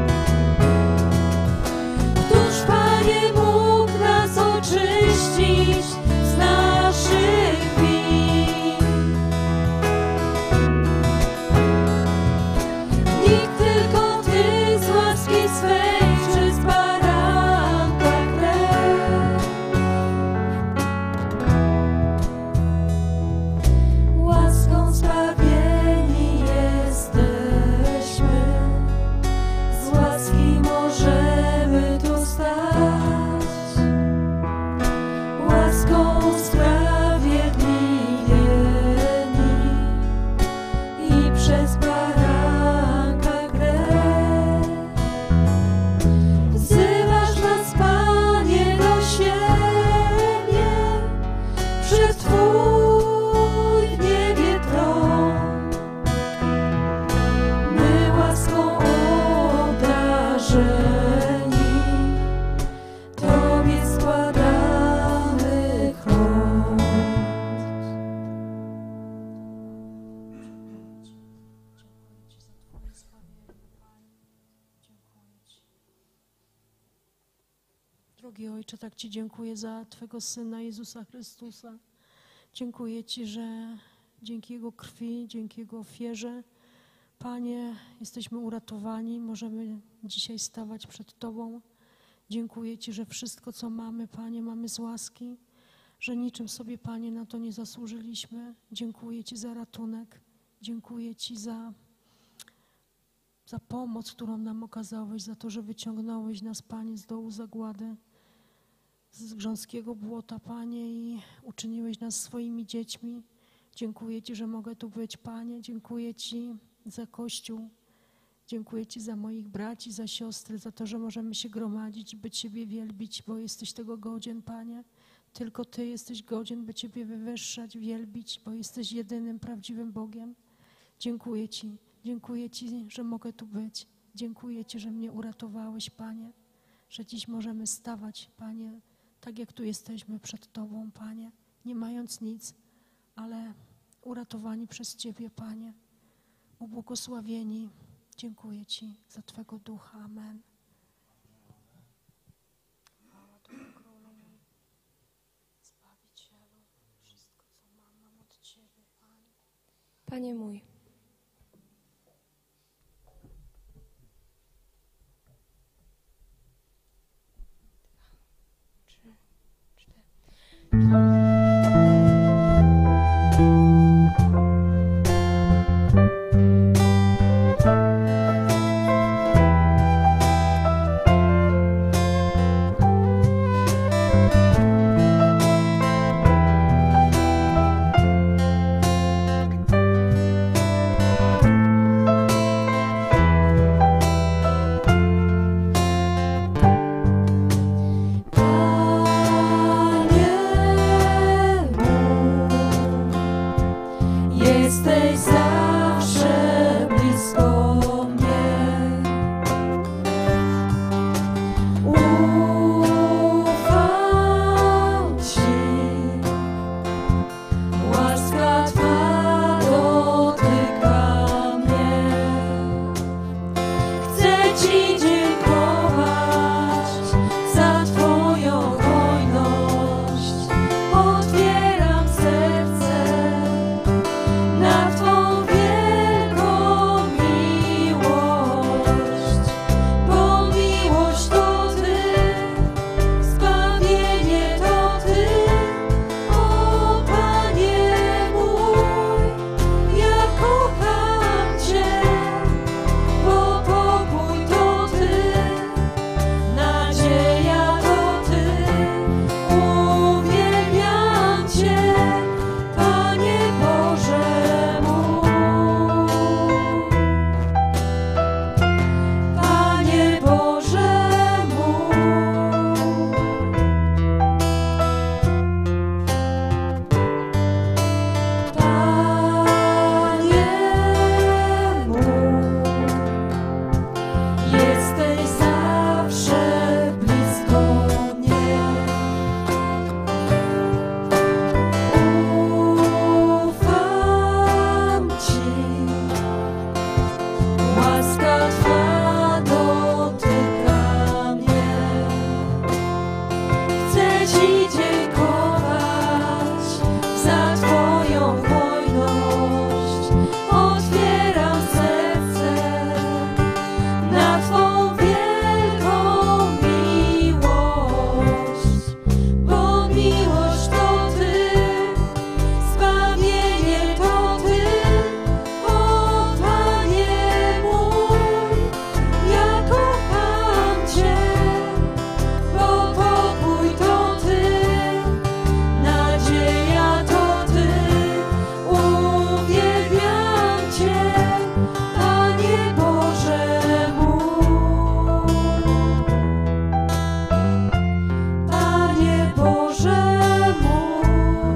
Drogi Ojcze, tak Ci dziękuję za Twego Syna Jezusa Chrystusa. Dziękuję Ci, że dzięki Jego krwi, dzięki Jego ofierze, Panie, jesteśmy uratowani, możemy dzisiaj stawać przed Tobą. Dziękuję Ci, że wszystko, co mamy, Panie, mamy z łaski, że niczym sobie, Panie, na to nie zasłużyliśmy. Dziękuję Ci za ratunek, dziękuję Ci za, za pomoc, którą nam okazałeś, za to, że wyciągnąłeś nas, Panie, z dołu zagłady, z grząskiego błota, Panie, i uczyniłeś nas swoimi dziećmi. Dziękuję Ci, że mogę tu być, Panie. Dziękuję Ci za Kościół. Dziękuję Ci za moich braci, za siostry, za to, że możemy się gromadzić, by Ciebie wielbić, bo jesteś tego godzien, Panie. Tylko Ty jesteś godzien, by Ciebie wywyższać, wielbić, bo jesteś jedynym prawdziwym Bogiem. Dziękuję Ci. Dziękuję Ci, że mogę tu być. Dziękuję Ci, że mnie uratowałeś, Panie. Że dziś możemy stawać, Panie, tak jak tu jesteśmy przed Tobą, Panie, nie mając nic, ale uratowani przez Ciebie, Panie, ubłogosławieni. Dziękuję Ci za Twego Ducha. Amen. Chwała Tobie, Królu mój, Zbawicielu. Wszystko, co mam, mam od Ciebie, Panie.
Panie mój, trzy, cztery.
Jesteś zawsze blisko mnie. Ufam Ci, łaska Twa dotyka mnie. Chcę Ci dziękować za Twoją hojność. Otwieram serce na Twą wielką miłość, bo miłość to Ty, zbawienie to Ty, o Panie mój. Ja kocham Cię, bo pokój to Ty, nadzieja to Ty, uwielbiam Cię, Panie Boże mój. Panie Boże mój. Panie mój, jesteś zawsze blisko mnie. Ufam Ci, łaska Twa dotyka mnie. Chcę Ci dziękować za Twoją hojność. Otwieram serce na Twą wielką miłość, bo miłość to Ty, zbawienie to Ty, o Panie mój. Ja kocham Cię, bo pokój to Ty, nadzieja to Ty, uwielbiam Cię, Panie Boże mój. Panie Boże mój.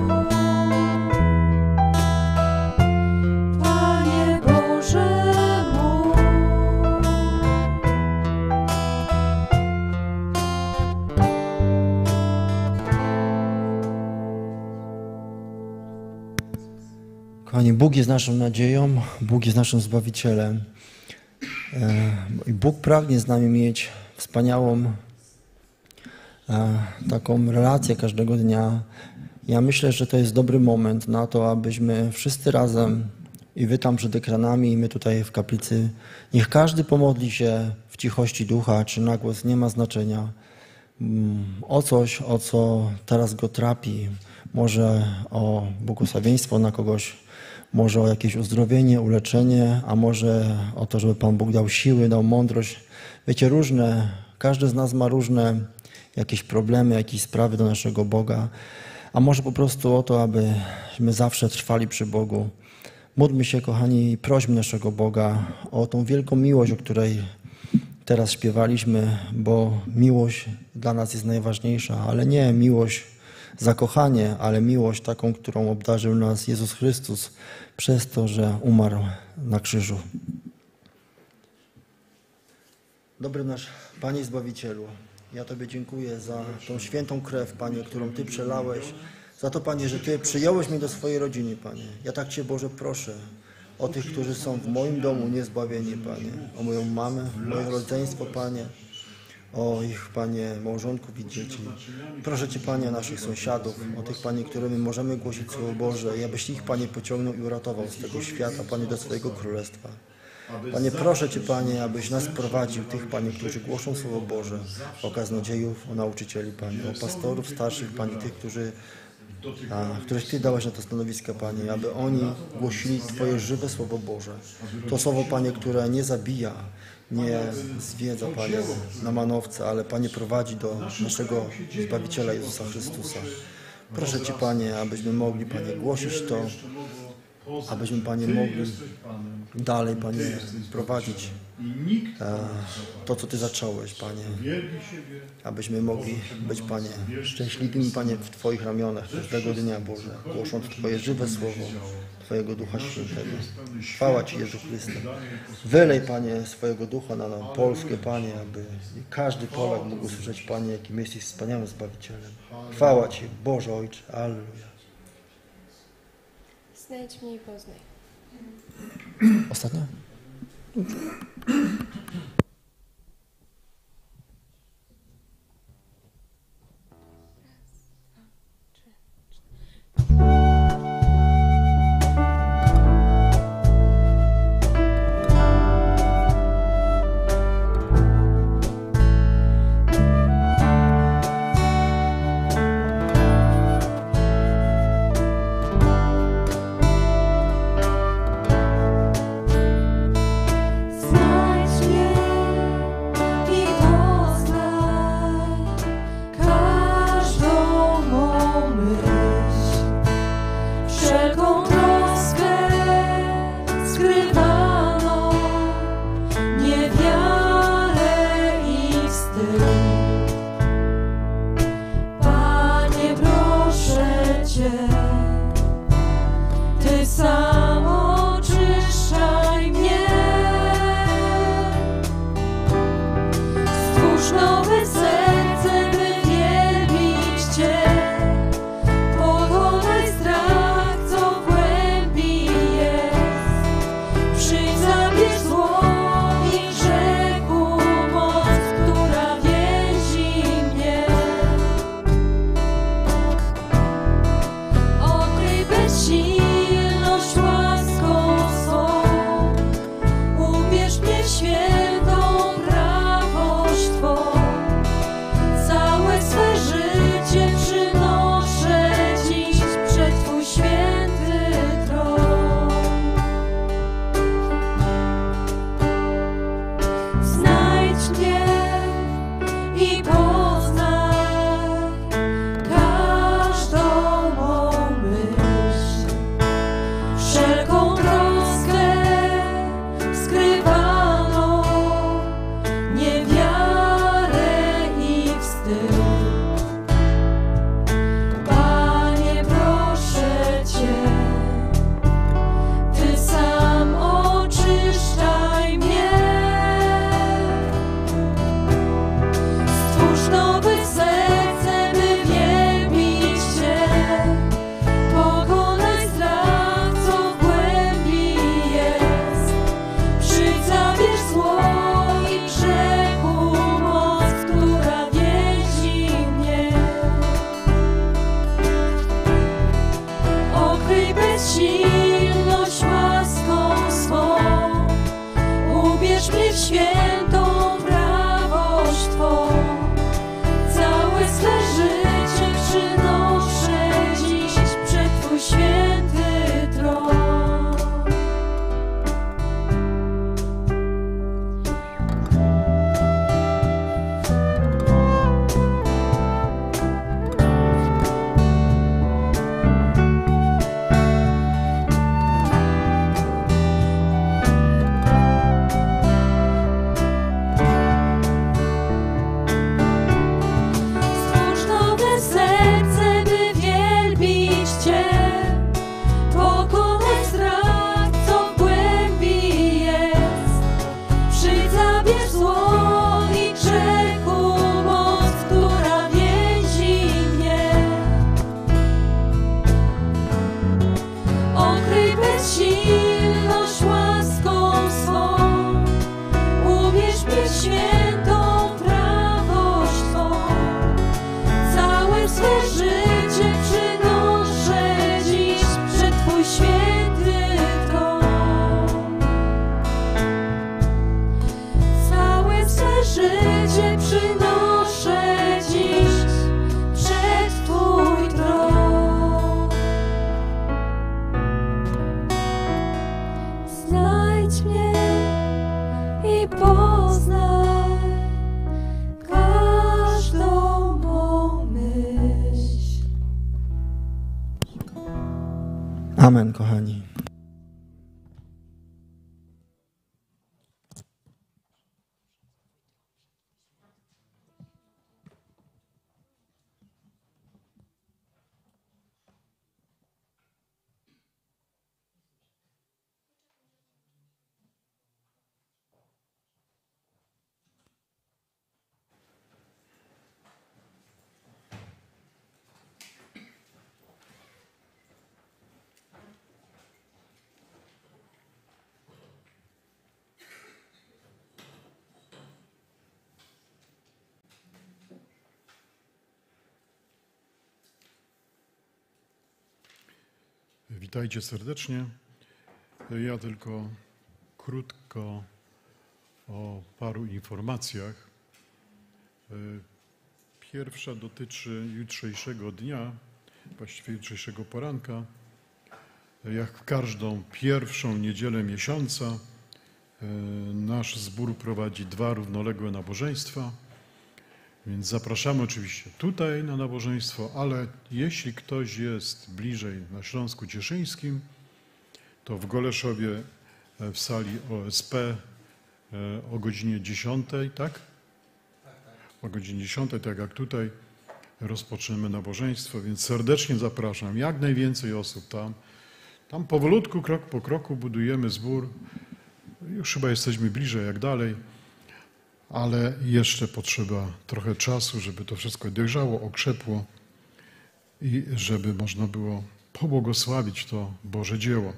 Panie Boże mój.
Kochani, Bóg jest naszą nadzieją, Bóg jest naszym Zbawicielem. E, I Bóg pragnie z nami mieć wspaniałą e, taką relację każdego dnia. Ja myślę, że to jest dobry moment na to, abyśmy wszyscy razem, i wy tam przed ekranami, i my tutaj w kaplicy, niech każdy pomodli się w cichości ducha, czy na głos, nie ma znaczenia, o coś, o co teraz go trapi. Może o błogosławieństwo na kogoś, może o jakieś uzdrowienie, uleczenie, a może o to, żeby Pan Bóg dał siły, dał mądrość. Wiecie, różne, każdy z nas ma różne jakieś problemy, jakieś sprawy do naszego Boga, a może po prostu o to, abyśmy zawsze trwali przy Bogu. Módlmy się, kochani, i prośmy naszego Boga o tą wielką miłość, o której teraz śpiewaliśmy, bo miłość dla nas jest najważniejsza, ale nie miłość zakochanie, ale miłość taką, którą obdarzył nas Jezus Chrystus przez to, że umarł na krzyżu. Dobry nasz Panie Zbawicielu, ja Tobie dziękuję za tą świętą krew, Panie, którą Ty przelałeś, za to, Panie, że Ty przyjąłeś mnie do swojej rodziny, Panie. Ja tak Cię, Boże, proszę o tych, którzy są w moim domu niezbawieni, Panie, o moją mamę, moje rodzeństwo, Panie, o ich, Panie, małżonków i dzieci. Proszę Cię, Panie, o naszych sąsiadów, o tych, Panie, którymi możemy głosić Słowo Boże i abyś ich, Panie, pociągnął i uratował z tego świata, Panie, do swojego królestwa. Panie, proszę Cię, Panie, abyś nas prowadził, tych, Panie, którzy głoszą Słowo Boże, o kaznodziejów, o nauczycieli, Panie, o pastorów starszych, Panie, tych, którzy, a, których Ty dałeś na to stanowiska, Panie, aby oni głosili Twoje żywe Słowo Boże. To Słowo, Panie, które nie zabija, nie zwiedza, Panie, na manowce, ale, Panie, prowadzi do naszego Zbawiciela Jezusa Chrystusa. Proszę Cię, Panie, abyśmy mogli, Panie, głosić to, abyśmy, Panie, mogli dalej, Panie, prowadzić e, to, co Ty zacząłeś, Panie. Abyśmy mogli być, Panie, szczęśliwymi, Panie, w Twoich ramionach każdego dnia, Boże, głosząc Twoje żywe Słowo, Twojego Ducha Świętego. Chwała Ci, Jezu Chryste. Wylej, Panie, swojego Ducha na nam Polskę, Panie, aby każdy Polak mógł usłyszeć, Panie, jakim jesteś wspaniałym Zbawicielem. Chwała Ci, Boże Ojcze. Alleluja.
Znajdź mnie i poznaj.
Ostatnia?
Ubierz mnie w świętą prawość Twą. świętą prawość Twą. Całe swe życie przynoszę dziś przed Twój święty tron. Stwórz nowe serce, by wielbić Cię. Pokonaj strach, co w głębi jest. Przyjdź, zabierz zło i grzechu moc, która więzi mnie. Okryj bezsilność łaską swą. Ubierz mnie w świętą prawość Twą. Całe swe życie przynoszę dziś przed Twój święty tron. Całe swe życie przynoszę dziś przed Twój tron. Znajdź mnie i poznaj każdą mą myśl.
Amen, kochani.
Witajcie serdecznie. Ja tylko krótko o paru informacjach. Pierwsza dotyczy jutrzejszego dnia, właściwie jutrzejszego poranka. Jak w każdą pierwszą niedzielę miesiąca nasz zbór prowadzi dwa równoległe nabożeństwa. Więc zapraszamy oczywiście tutaj na nabożeństwo, ale jeśli ktoś jest bliżej na Śląsku Cieszyńskim, to w Goleszowie w sali O S P o godzinie dziesiątej, tak? O godzinie dziesiątej, tak jak tutaj, rozpoczniemy nabożeństwo, więc serdecznie zapraszam. Jak najwięcej osób tam. Tam powolutku, krok po kroku budujemy zbór. Już chyba jesteśmy bliżej jak dalej. Ale jeszcze potrzeba trochę czasu, żeby to wszystko dojrzało, okrzepło i żeby można było pobłogosławić to Boże dzieło.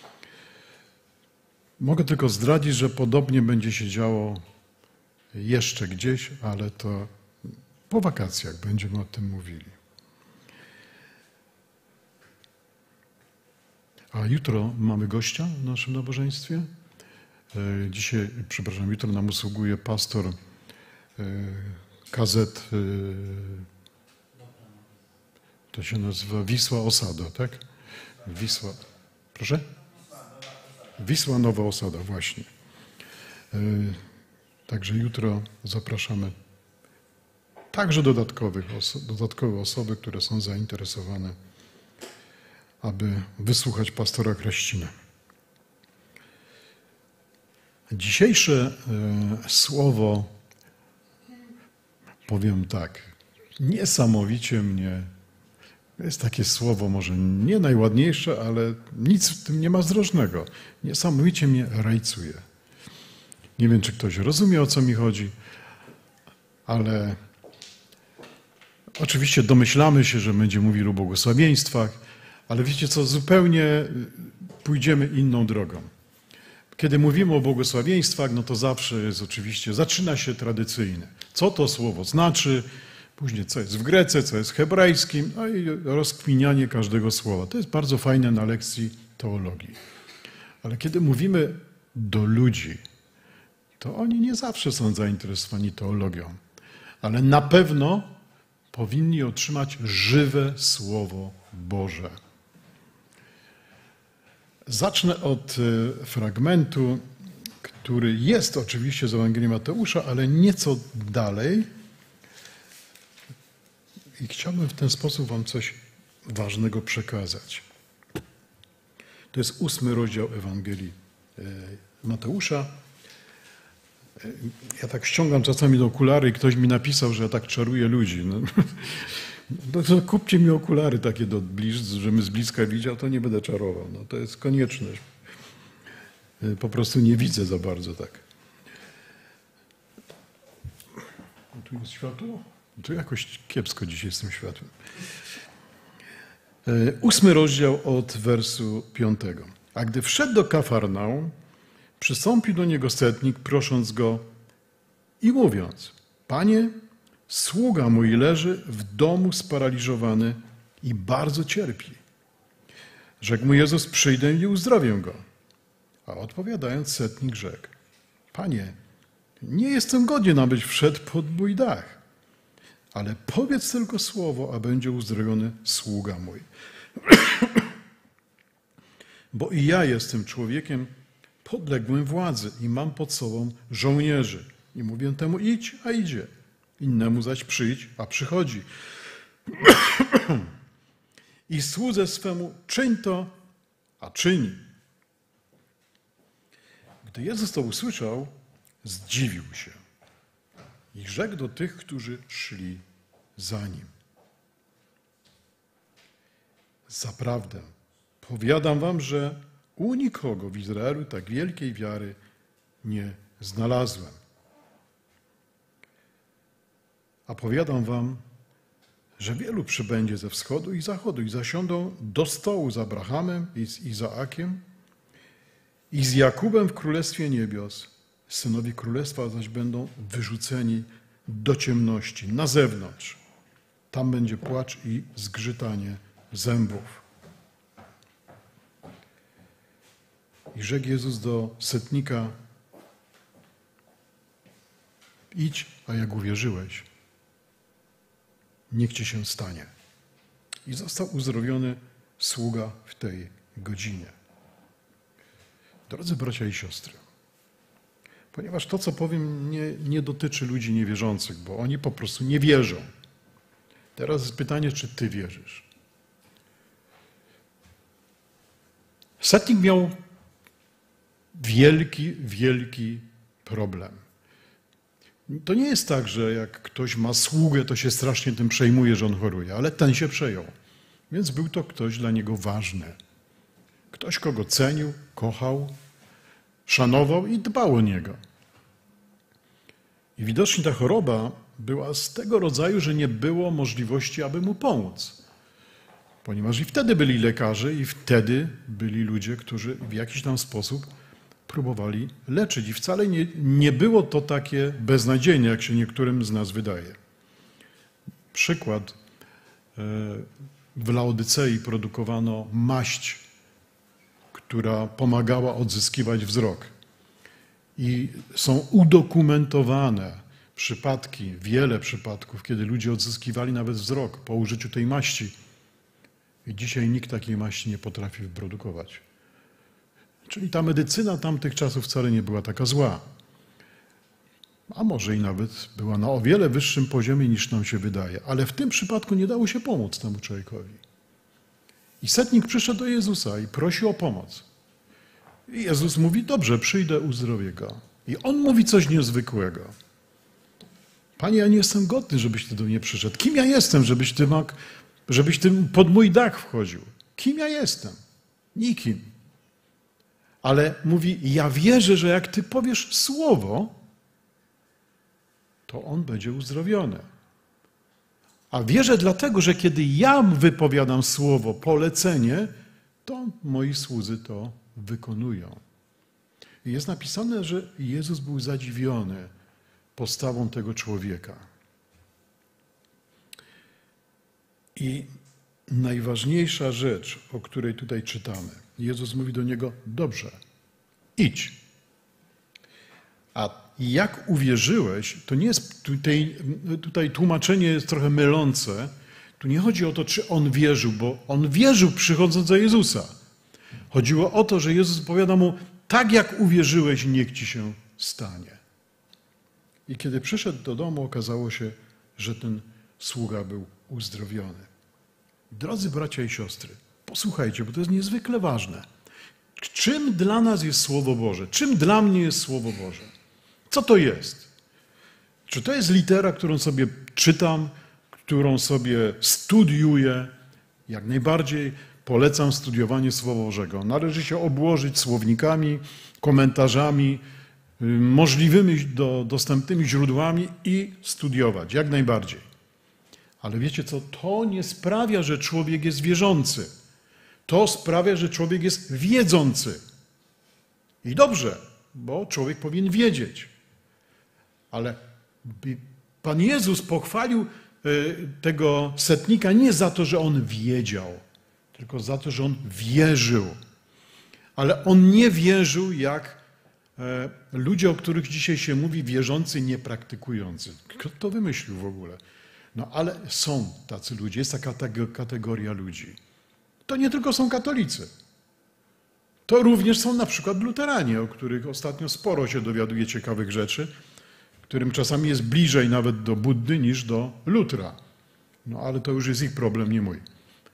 Mogę tylko zdradzić, że podobnie będzie się działo jeszcze gdzieś, ale to po wakacjach będziemy o tym mówili. A jutro mamy gościa w naszym nabożeństwie. Dzisiaj, przepraszam, jutro nam usługuje pastor K Z, to się nazywa Wisła Osada, tak? Wisła, proszę? Wisła Nowa Osada, właśnie. Także jutro zapraszamy także dodatkowych oso- dodatkowe osoby, które są zainteresowane, aby wysłuchać pastora Kraścina. Dzisiejsze e, słowo, powiem tak, niesamowicie mnie, jest takie słowo może nie najładniejsze, ale nic w tym nie ma zdrożnego. Niesamowicie mnie rajcuje. Nie wiem, czy ktoś rozumie, o co mi chodzi, ale oczywiście domyślamy się, że będzie mówił o błogosławieństwach, ale wiecie co, zupełnie pójdziemy inną drogą. Kiedy mówimy o błogosławieństwach, no to zawsze jest oczywiście, zaczyna się tradycyjnie. Co to słowo znaczy, później co jest w grece, co jest w hebrajskim, no i rozkminianie każdego słowa. To jest bardzo fajne na lekcji teologii. Ale kiedy mówimy do ludzi, to oni nie zawsze są zainteresowani teologią, ale na pewno powinni otrzymać żywe Słowo Boże. Zacznę od fragmentu, który jest oczywiście z Ewangelii Mateusza, ale nieco dalej. I chciałbym w ten sposób wam coś ważnego przekazać. To jest ósmy rozdział Ewangelii Mateusza. Ja tak ściągam czasami do okulary i ktoś mi napisał, że ja tak czaruję ludzi. No, no to kupcie mi okulary takie do bliż, żebym z bliska widział, to nie będę czarował. No, to jest konieczność. Po prostu nie widzę za bardzo tak. Tu jest światło? Tu jakoś kiepsko dzisiaj z tym światłem. Ósmy rozdział od wersu piątego. A gdy wszedł do Kafarnaum, przystąpił do niego setnik, prosząc go i mówiąc: Panie, sługa mój leży w domu sparaliżowany i bardzo cierpi. Rzekł mu Jezus: przyjdę i uzdrowię go. A odpowiadając, setnik rzekł: Panie, nie jestem godien, abyś wszedł pod mój dach, ale powiedz tylko słowo, a będzie uzdrowiony sługa mój. Bo i ja jestem człowiekiem podległym władzy i mam pod sobą żołnierzy. I mówię temu: idź, a idzie. Innemu zaś: przyjdź, a przychodzi. I słudze swemu: czyń to, a czyni. Gdy Jezus to usłyszał, zdziwił się i rzekł do tych, którzy szli za Nim: zaprawdę powiadam wam, że u nikogo w Izraelu tak wielkiej wiary nie znalazłem. A powiadam wam, że wielu przybędzie ze wschodu i zachodu i zasiądą do stołu z Abrahamem i z Izaakiem i z Jakubem w Królestwie Niebios. Synowie Królestwa zaś będą wyrzuceni do ciemności, na zewnątrz. Tam będzie płacz i zgrzytanie zębów. I rzekł Jezus do setnika: idź, a jak uwierzyłeś, niech ci się stanie. I został uzdrowiony sługa w tej godzinie. Drodzy bracia i siostry, ponieważ to, co powiem, nie, nie dotyczy ludzi niewierzących, bo oni po prostu nie wierzą. Teraz jest pytanie, czy ty wierzysz? Setnik miał wielki, wielki problem. To nie jest tak, że jak ktoś ma sługę, to się strasznie tym przejmuje, że on choruje, ale ten się przejął. Więc był to ktoś dla niego ważny. Ktoś, kogo cenił, kochał, szanował i dbał o niego. I widocznie ta choroba była z tego rodzaju, że nie było możliwości, aby mu pomóc. Ponieważ i wtedy byli lekarze, i wtedy byli ludzie, którzy w jakiś tam sposób próbowali leczyć. I wcale nie, nie było to takie beznadziejne, jak się niektórym z nas wydaje. Przykład. W Laodycei produkowano maść, która pomagała odzyskiwać wzrok. I są udokumentowane przypadki, wiele przypadków, kiedy ludzie odzyskiwali nawet wzrok po użyciu tej maści. I dzisiaj nikt takiej maści nie potrafi wyprodukować. Czyli ta medycyna tamtych czasów wcale nie była taka zła. A może i nawet była na o wiele wyższym poziomie, niż nam się wydaje. Ale w tym przypadku nie dało się pomóc temu człowiekowi. I setnik przyszedł do Jezusa i prosił o pomoc. I Jezus mówi: dobrze, przyjdę, uzdrowię go. I on mówi coś niezwykłego. Panie, ja nie jestem godny, żebyś ty do mnie przyszedł. Kim ja jestem, żebyś ty mógł, żebyś ty pod mój dach wchodził? Kim ja jestem? Nikim. Ale mówi: ja wierzę, że jak ty powiesz słowo, to on będzie uzdrowiony. A wierzę dlatego, że kiedy ja wypowiadam słowo, polecenie, to moi słudzy to wykonują. I jest napisane, że Jezus był zadziwiony postawą tego człowieka. I najważniejsza rzecz, o której tutaj czytamy, Jezus mówi do niego: dobrze, idź. A jak uwierzyłeś, to nie jest tutaj, tutaj tłumaczenie jest trochę mylące. Tu nie chodzi o to, czy on wierzył, bo on wierzył przychodząc do Jezusa. Chodziło o to, że Jezus powiada mu, tak jak uwierzyłeś, niech ci się stanie. I kiedy przyszedł do domu, okazało się, że ten sługa był uzdrowiony. Drodzy bracia i siostry, posłuchajcie, bo to jest niezwykle ważne. Czym dla nas jest Słowo Boże? Czym dla mnie jest Słowo Boże? Co to jest? Czy to jest litera, którą sobie czytam, którą sobie studiuję? Jak najbardziej polecam studiowanie Słowa Bożego. Należy się obłożyć słownikami, komentarzami, możliwymi do, dostępnymi źródłami i studiować. Jak najbardziej. Ale wiecie co? To nie sprawia, że człowiek jest wierzący. To sprawia, że człowiek jest wiedzący. I dobrze, bo człowiek powinien wiedzieć. Ale Pan Jezus pochwalił tego setnika nie za to, że on wiedział, tylko za to, że on wierzył. Ale on nie wierzył jak ludzie, o których dzisiaj się mówi, wierzący, niepraktykujący. Kto to wymyślił w ogóle? No ale są tacy ludzie, jest taka kategoria ludzi. To nie tylko są katolicy. To również są na przykład luteranie, o których ostatnio sporo się dowiaduje ciekawych rzeczy, którym czasami jest bliżej nawet do Buddy niż do Lutra. No ale to już jest ich problem, nie mój.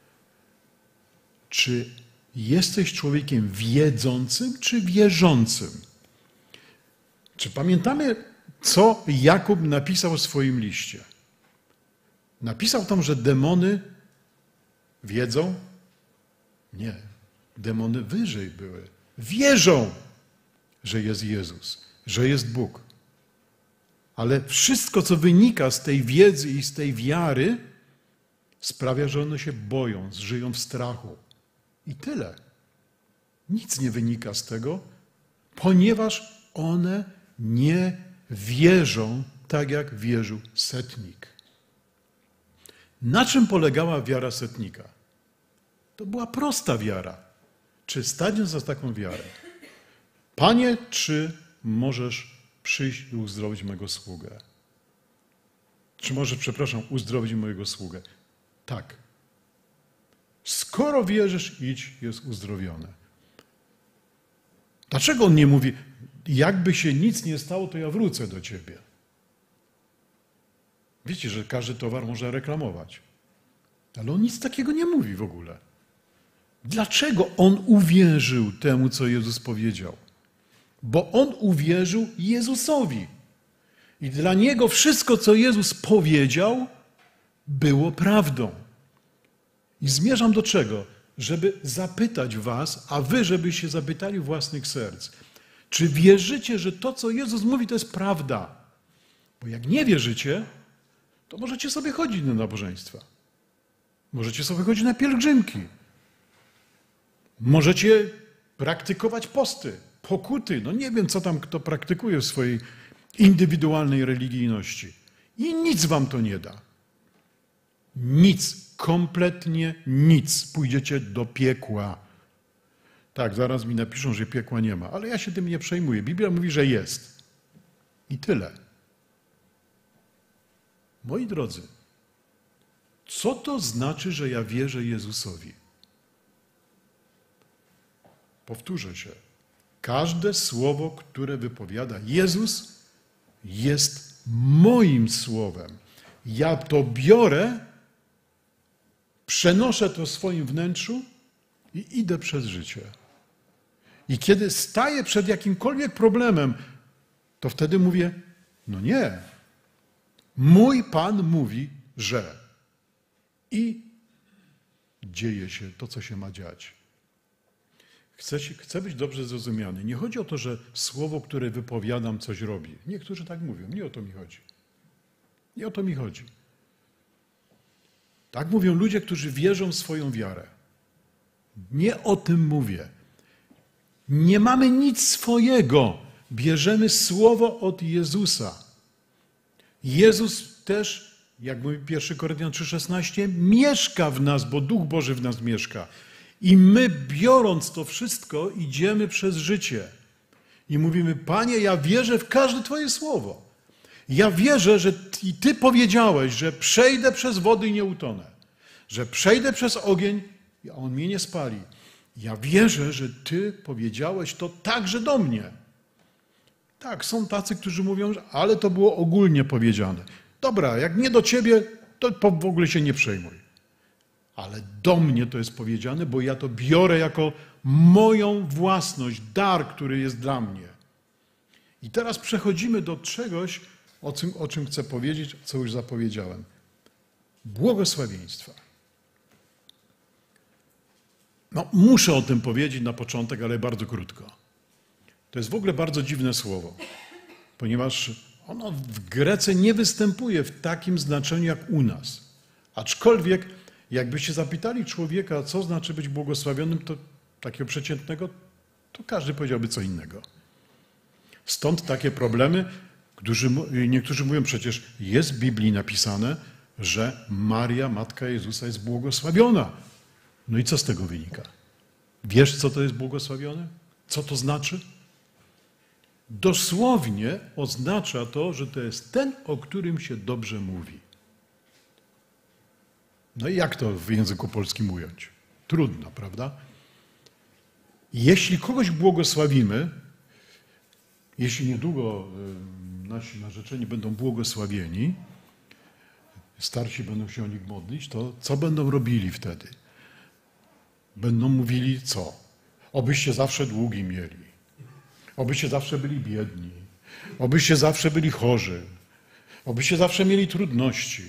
Czy jesteś człowiekiem wiedzącym czy wierzącym? Czy pamiętamy, co Jakub napisał w swoim liście? Napisał tam, że demony wiedzą? Nie. Demony wyżej były. Wierzą, że jest Jezus, że jest Bóg. Ale wszystko, co wynika z tej wiedzy i z tej wiary, sprawia, że one się boją, żyją w strachu. I tyle. Nic nie wynika z tego, ponieważ one nie wierzą tak, jak wierzył setnik. Na czym polegała wiara setnika? To była prosta wiara. Czy staniesz za taką wiarę? Panie, czy możesz przyjść i uzdrowić mego sługę? Czy możesz, przepraszam, uzdrowić mojego sługę? Tak. Skoro wierzysz, idź, jest uzdrowiony. Dlaczego on nie mówi, jakby się nic nie stało, to ja wrócę do ciebie? Wiecie, że każdy towar można reklamować. Ale on nic takiego nie mówi w ogóle. Dlaczego on uwierzył temu, co Jezus powiedział? Bo on uwierzył Jezusowi. I dla niego wszystko, co Jezus powiedział, było prawdą. I zmierzam do czego? Żeby zapytać was, a wy, żebyście zapytali własnych serc. Czy wierzycie, że to, co Jezus mówi, to jest prawda? Bo jak nie wierzycie, to możecie sobie chodzić na nabożeństwa. Możecie sobie chodzić na pielgrzymki. Możecie praktykować posty, pokuty. No nie wiem, co tam kto praktykuje w swojej indywidualnej religijności. I nic wam to nie da. Nic, kompletnie nic. Pójdziecie do piekła. Tak, zaraz mi napiszą, że piekła nie ma, ale ja się tym nie przejmuję. Biblia mówi, że jest. I tyle. Moi drodzy, co to znaczy, że ja wierzę Jezusowi? Powtórzę się. Każde słowo, które wypowiada Jezus, jest moim słowem. Ja to biorę, przenoszę to w swoim wnętrzu i idę przez życie. I kiedy staję przed jakimkolwiek problemem, to wtedy mówię, no nie. Mój Pan mówi, że. I dzieje się to, co się ma dziać. Chcę, chcę być dobrze zrozumiany. Nie chodzi o to, że słowo, które wypowiadam, coś robi. Niektórzy tak mówią. Nie o to mi chodzi. Nie o to mi chodzi. Tak mówią ludzie, którzy wierzą w swoją wiarę. Nie o tym mówię. Nie mamy nic swojego. Bierzemy słowo od Jezusa. Jezus też, jak mówi pierwszy Koryntian trzy szesnaście, mieszka w nas, bo Duch Boży w nas mieszka. I my, biorąc to wszystko, idziemy przez życie. I mówimy, Panie, ja wierzę w każde Twoje słowo. Ja wierzę, że i Ty powiedziałeś, że przejdę przez wody i nie utonę. Że przejdę przez ogień, a on mnie nie spali. Ja wierzę, że Ty powiedziałeś to także do mnie. Tak, są tacy, którzy mówią, że ale to było ogólnie powiedziane. Dobra, jak nie do Ciebie, to w ogóle się nie przejmuj. Ale do mnie to jest powiedziane, bo ja to biorę jako moją własność, dar, który jest dla mnie. I teraz przechodzimy do czegoś, o czym, o czym chcę powiedzieć, co już zapowiedziałem. Błogosławieństwa. No, muszę o tym powiedzieć na początek, ale bardzo krótko. To jest w ogóle bardzo dziwne słowo, ponieważ ono w Grece nie występuje w takim znaczeniu jak u nas. Aczkolwiek, jakbyście zapytali człowieka, co znaczy być błogosławionym, to takiego przeciętnego, to każdy powiedziałby co innego. Stąd takie problemy, którzy, niektórzy mówią przecież, jest w Biblii napisane, że Maria, Matka Jezusa, jest błogosławiona. No i co z tego wynika? Wiesz, co to jest błogosławione? Co to znaczy? Dosłownie oznacza to, że to jest ten, o którym się dobrze mówi. No i jak to w języku polskim ująć? Trudno, prawda? Jeśli kogoś błogosławimy, jeśli niedługo nasi narzeczeni będą błogosławieni, starsi będą się o nich modlić, to co będą robili wtedy? Będą mówili co? Obyście zawsze długi mieli. Obyście zawsze byli biedni. Obyście zawsze byli chorzy. Obyście zawsze mieli trudności.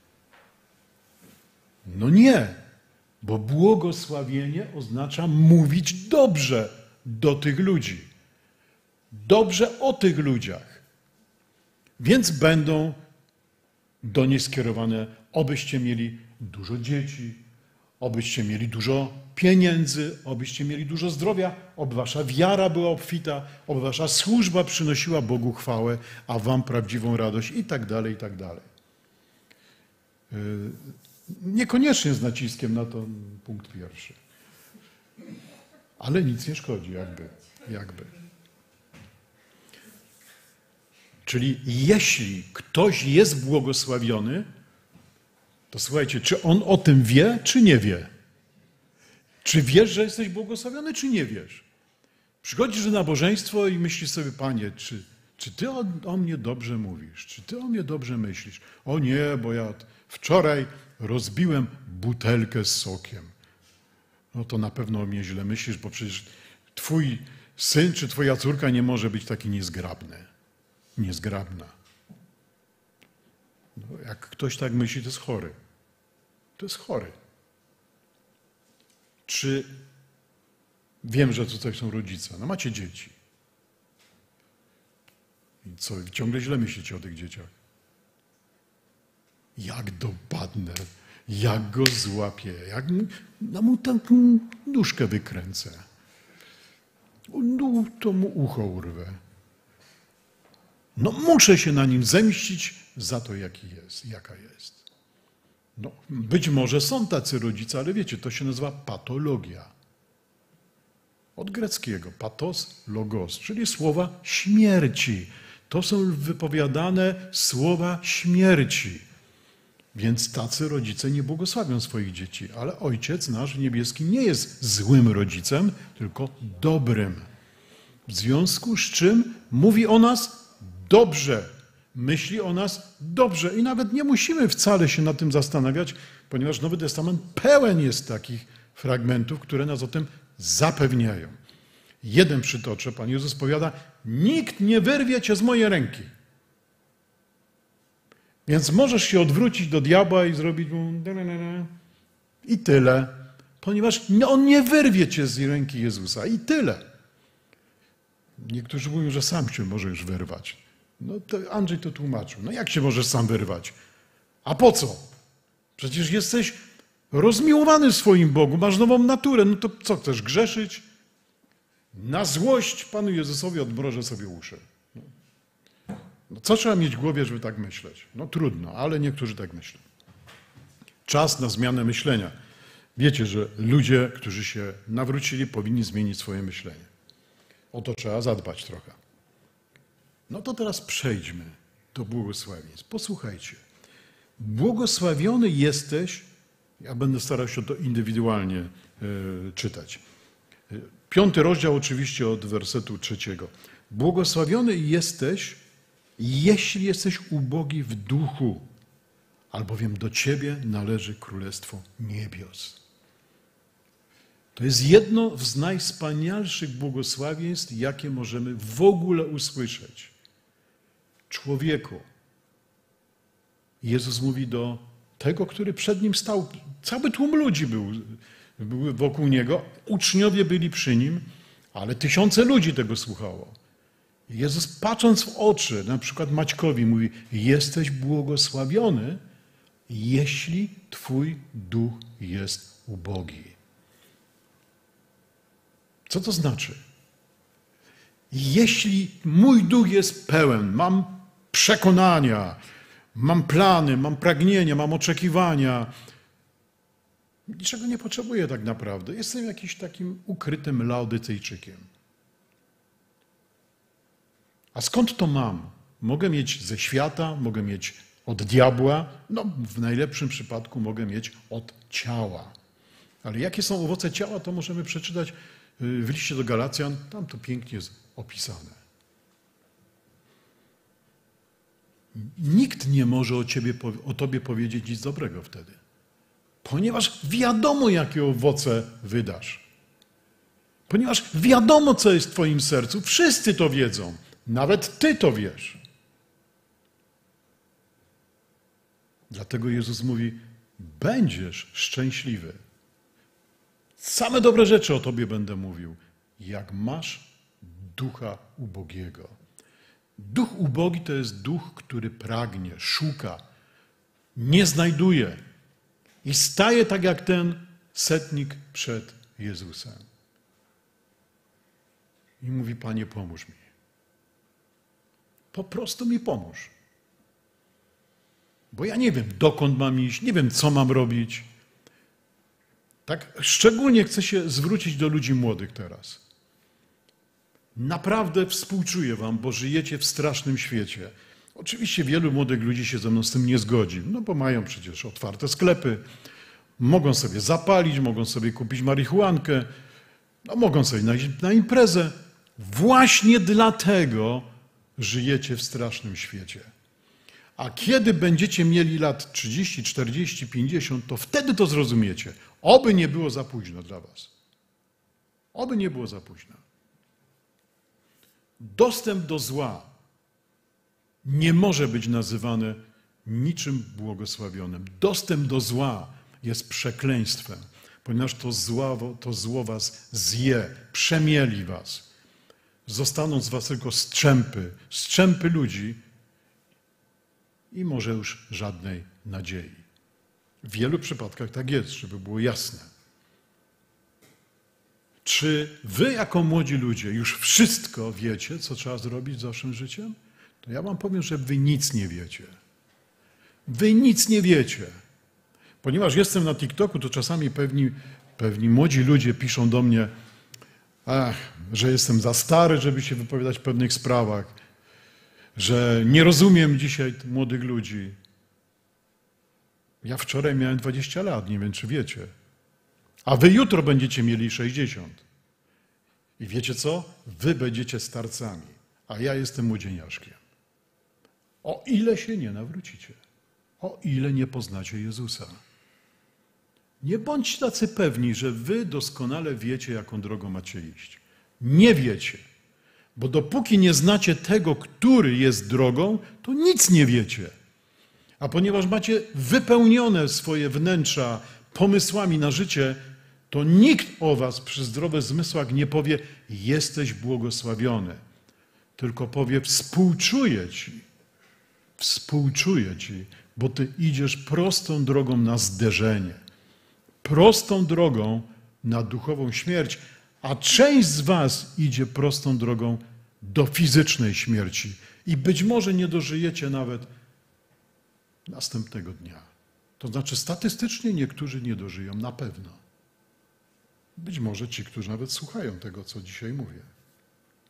No nie, bo błogosławienie oznacza mówić dobrze do tych ludzi. Dobrze o tych ludziach. Więc będą do nich skierowane, obyście mieli dużo dzieci, obyście mieli dużo pieniędzy, obyście mieli dużo zdrowia, oby wasza wiara była obfita, oby wasza służba przynosiła Bogu chwałę, a wam prawdziwą radość i tak dalej, i tak dalej. Niekoniecznie z naciskiem na to punkt pierwszy. Ale nic nie szkodzi, jakby. jakby. Czyli jeśli ktoś jest błogosławiony, to słuchajcie, czy on o tym wie, czy nie wie? Czy wiesz, że jesteś błogosławiony, czy nie wiesz? Przychodzisz na nabożeństwo i myślisz sobie, Panie, czy, czy Ty o, o mnie dobrze mówisz? Czy Ty o mnie dobrze myślisz? O nie, bo ja wczoraj rozbiłem butelkę z sokiem. No to na pewno o mnie źle myślisz, bo przecież Twój syn czy Twoja córka nie może być taki niezgrabny. Niezgrabna. No, jak ktoś tak myśli, to jest chory. To jest chory. Czy wiem, że tutaj są rodzice, no macie dzieci. I co, ciągle źle myślicie o tych dzieciach. Jak dopadnę, jak go złapię, jak no, mu taką nóżkę wykręcę. No, to mu ucho urwę. No muszę się na nim zemścić za to, jaki jest, jaka jest. No, być może są tacy rodzice, ale wiecie, to się nazywa patologia. Od greckiego patos, logos, czyli słowa śmierci. To są wypowiadane słowa śmierci. Więc tacy rodzice nie błogosławią swoich dzieci, ale Ojciec nasz niebieski nie jest złym rodzicem, tylko dobrym. W związku z czym mówi o nas dobrze, myśli o nas dobrze i nawet nie musimy wcale się nad tym zastanawiać, ponieważ Nowy Testament pełen jest takich fragmentów, które nas o tym zapewniają. Jeden przytoczę, Pan Jezus powiada, nikt nie wyrwie cię z mojej ręki. Więc możesz się odwrócić do diabła i zrobić mu i tyle, ponieważ on nie wyrwie cię z ręki Jezusa i tyle. Niektórzy mówią, że sam się może już wyrwać. No to Andrzej to tłumaczył. No jak się możesz sam wyrwać? A po co? Przecież jesteś rozmiłowany w swoim Bogu, masz nową naturę. No to co, chcesz grzeszyć? Na złość Panu Jezusowi odmrożę sobie uszy. No. No co trzeba mieć w głowie, żeby tak myśleć? No trudno, ale niektórzy tak myślą. Czas na zmianę myślenia. Wiecie, że ludzie, którzy się nawrócili, powinni zmienić swoje myślenie. O to trzeba zadbać trochę. No to teraz przejdźmy do błogosławieństw. Posłuchajcie. Błogosławiony jesteś, ja będę starał się to indywidualnie y, czytać. Piąty rozdział oczywiście od wersetu trzeciego. Błogosławiony jesteś, jeśli jesteś ubogi w duchu, albowiem do Ciebie należy Królestwo Niebios. To jest jedno z najwspanialszych błogosławieństw, jakie możemy w ogóle usłyszeć. Człowieku, Jezus mówi do tego, który przed Nim stał, cały tłum ludzi był, był wokół Niego, uczniowie byli przy Nim, ale tysiące ludzi tego słuchało. Jezus patrząc w oczy, na przykład Maćkowi mówi, jesteś błogosławiony, jeśli Twój duch jest ubogi. Co to znaczy? Jeśli mój duch jest pełen, mam przekonania, mam plany, mam pragnienia, mam oczekiwania, niczego nie potrzebuję tak naprawdę. Jestem jakimś takim ukrytym Laodycejczykiem. A skąd to mam? Mogę mieć ze świata, mogę mieć od diabła, no w najlepszym przypadku mogę mieć od ciała. Ale jakie są owoce ciała, to możemy przeczytać w liście do Galacjan, tam to pięknie jest opisane. Nikt nie może o, ciebie, o tobie powiedzieć nic dobrego wtedy, ponieważ wiadomo, jakie owoce wydasz. Ponieważ wiadomo, co jest w twoim sercu, wszyscy to wiedzą, nawet ty to wiesz. Dlatego Jezus mówi, będziesz szczęśliwy. Same dobre rzeczy o tobie będę mówił, jak masz ducha ubogiego. Duch ubogi to jest duch, który pragnie, szuka, nie znajduje i staje tak jak ten setnik przed Jezusem. I mówi, Panie, pomóż mi. Po prostu mi pomóż. Bo ja nie wiem, dokąd mam iść, nie wiem, co mam robić. Tak, szczególnie chcę się zwrócić do ludzi młodych teraz. Naprawdę współczuję wam, bo żyjecie w strasznym świecie. Oczywiście wielu młodych ludzi się ze mną z tym nie zgodzi, no bo mają przecież otwarte sklepy, mogą sobie zapalić, mogą sobie kupić marihuankę, no mogą sobie na, na imprezę. Właśnie dlatego żyjecie w strasznym świecie. A kiedy będziecie mieli lat trzydzieści, czterdzieści, pięćdziesiąt, to wtedy to zrozumiecie. Oby nie było za późno dla was. Oby nie było za późno. Dostęp do zła nie może być nazywany niczym błogosławionym. Dostęp do zła jest przekleństwem, ponieważ to zło, to zło was zje, przemieli was. Zostaną z was tylko strzępy, strzępy ludzi i może już żadnej nadziei. W wielu przypadkach tak jest, żeby było jasne. Czy wy jako młodzi ludzie już wszystko wiecie, co trzeba zrobić z waszym życiem? To ja wam powiem, że wy nic nie wiecie. Wy nic nie wiecie. Ponieważ jestem na TikToku, to czasami pewni, pewni młodzi ludzie piszą do mnie, ach, że jestem za stary, żeby się wypowiadać w pewnych sprawach, że nie rozumiem dzisiaj młodych ludzi. Ja wczoraj miałem dwadzieścia lat, nie wiem, czy wiecie. A wy jutro będziecie mieli sześćdziesiąt. I wiecie co? Wy będziecie starcami, a ja jestem młodzieniaszkiem. O ile się nie nawrócicie, o ile nie poznacie Jezusa. Nie bądźcie tacy pewni, że wy doskonale wiecie, jaką drogą macie iść. Nie wiecie, bo dopóki nie znacie tego, który jest drogą, to nic nie wiecie. A ponieważ macie wypełnione swoje wnętrza pomysłami na życie, to nikt o was przy zdrowych zmysłach nie powie, jesteś błogosławiony, tylko powie, współczuję ci, współczuję ci, bo ty idziesz prostą drogą na zderzenie, prostą drogą na duchową śmierć, a część z was idzie prostą drogą do fizycznej śmierci i być może nie dożyjecie nawet następnego dnia. To znaczy statystycznie niektórzy nie dożyją, na pewno. Być może ci, którzy nawet słuchają tego, co dzisiaj mówię.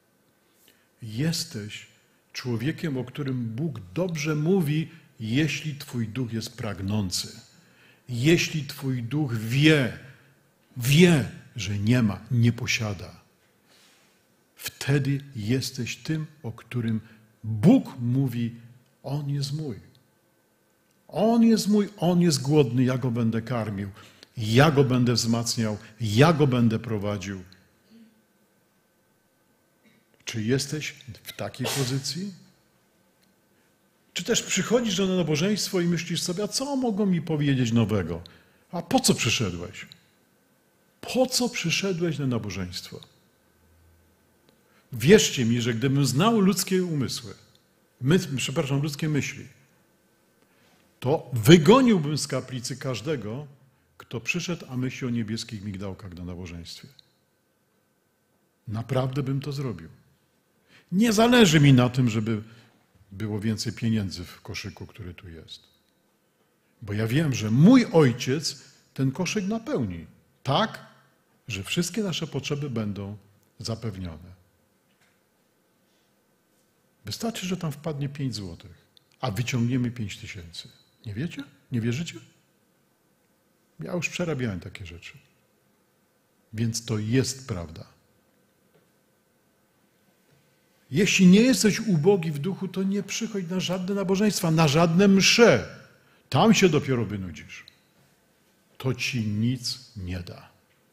Jesteś człowiekiem, o którym Bóg dobrze mówi, jeśli twój duch jest pragnący. Jeśli twój duch wie, wie, że nie ma, nie posiada. Wtedy jesteś tym, o którym Bóg mówi, On jest mój. On jest mój, On jest głodny, ja Go będę karmił, ja Go będę wzmacniał, ja Go będę prowadził. Czy jesteś w takiej pozycji? Czy też przychodzisz na nabożeństwo i myślisz sobie, a co mogą mi powiedzieć nowego? A po co przyszedłeś? Po co przyszedłeś na nabożeństwo? Wierzcie mi, że gdybym znał ludzkie umysły, my, przepraszam, ludzkie myśli, to wygoniłbym z kaplicy każdego, kto przyszedł, a myśli o niebieskich migdałkach na nabożeństwie. Naprawdę bym to zrobił. Nie zależy mi na tym, żeby było więcej pieniędzy w koszyku, który tu jest. Bo ja wiem, że mój ojciec ten koszyk napełni tak, że wszystkie nasze potrzeby będą zapewnione. Wystarczy, że tam wpadnie pięć złotych, a wyciągniemy pięć tysięcy. Nie wiecie? Nie wierzycie? Ja już przerabiałem takie rzeczy. Więc to jest prawda. Jeśli nie jesteś ubogi w duchu, to nie przychodź na żadne nabożeństwa, na żadne msze. Tam się dopiero wynudzisz. To ci nic nie da.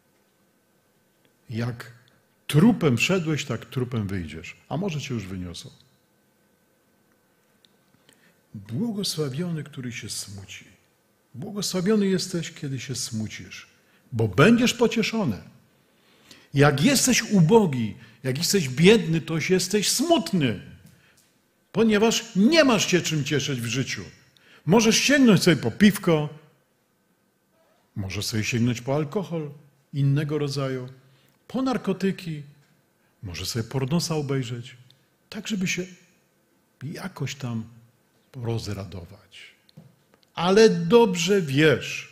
Jak trupem wszedłeś, tak trupem wyjdziesz. A może cię już wyniosą. Błogosławiony, który się smuci. Błogosławiony jesteś, kiedy się smucisz, bo będziesz pocieszony. Jak jesteś ubogi, jak jesteś biedny, to jesteś smutny, ponieważ nie masz się czym cieszyć w życiu. Możesz sięgnąć sobie po piwko, możesz sobie sięgnąć po alkohol innego rodzaju, po narkotyki, możesz sobie pornosa obejrzeć, tak żeby się jakoś tam rozradować. Ale dobrze wiesz,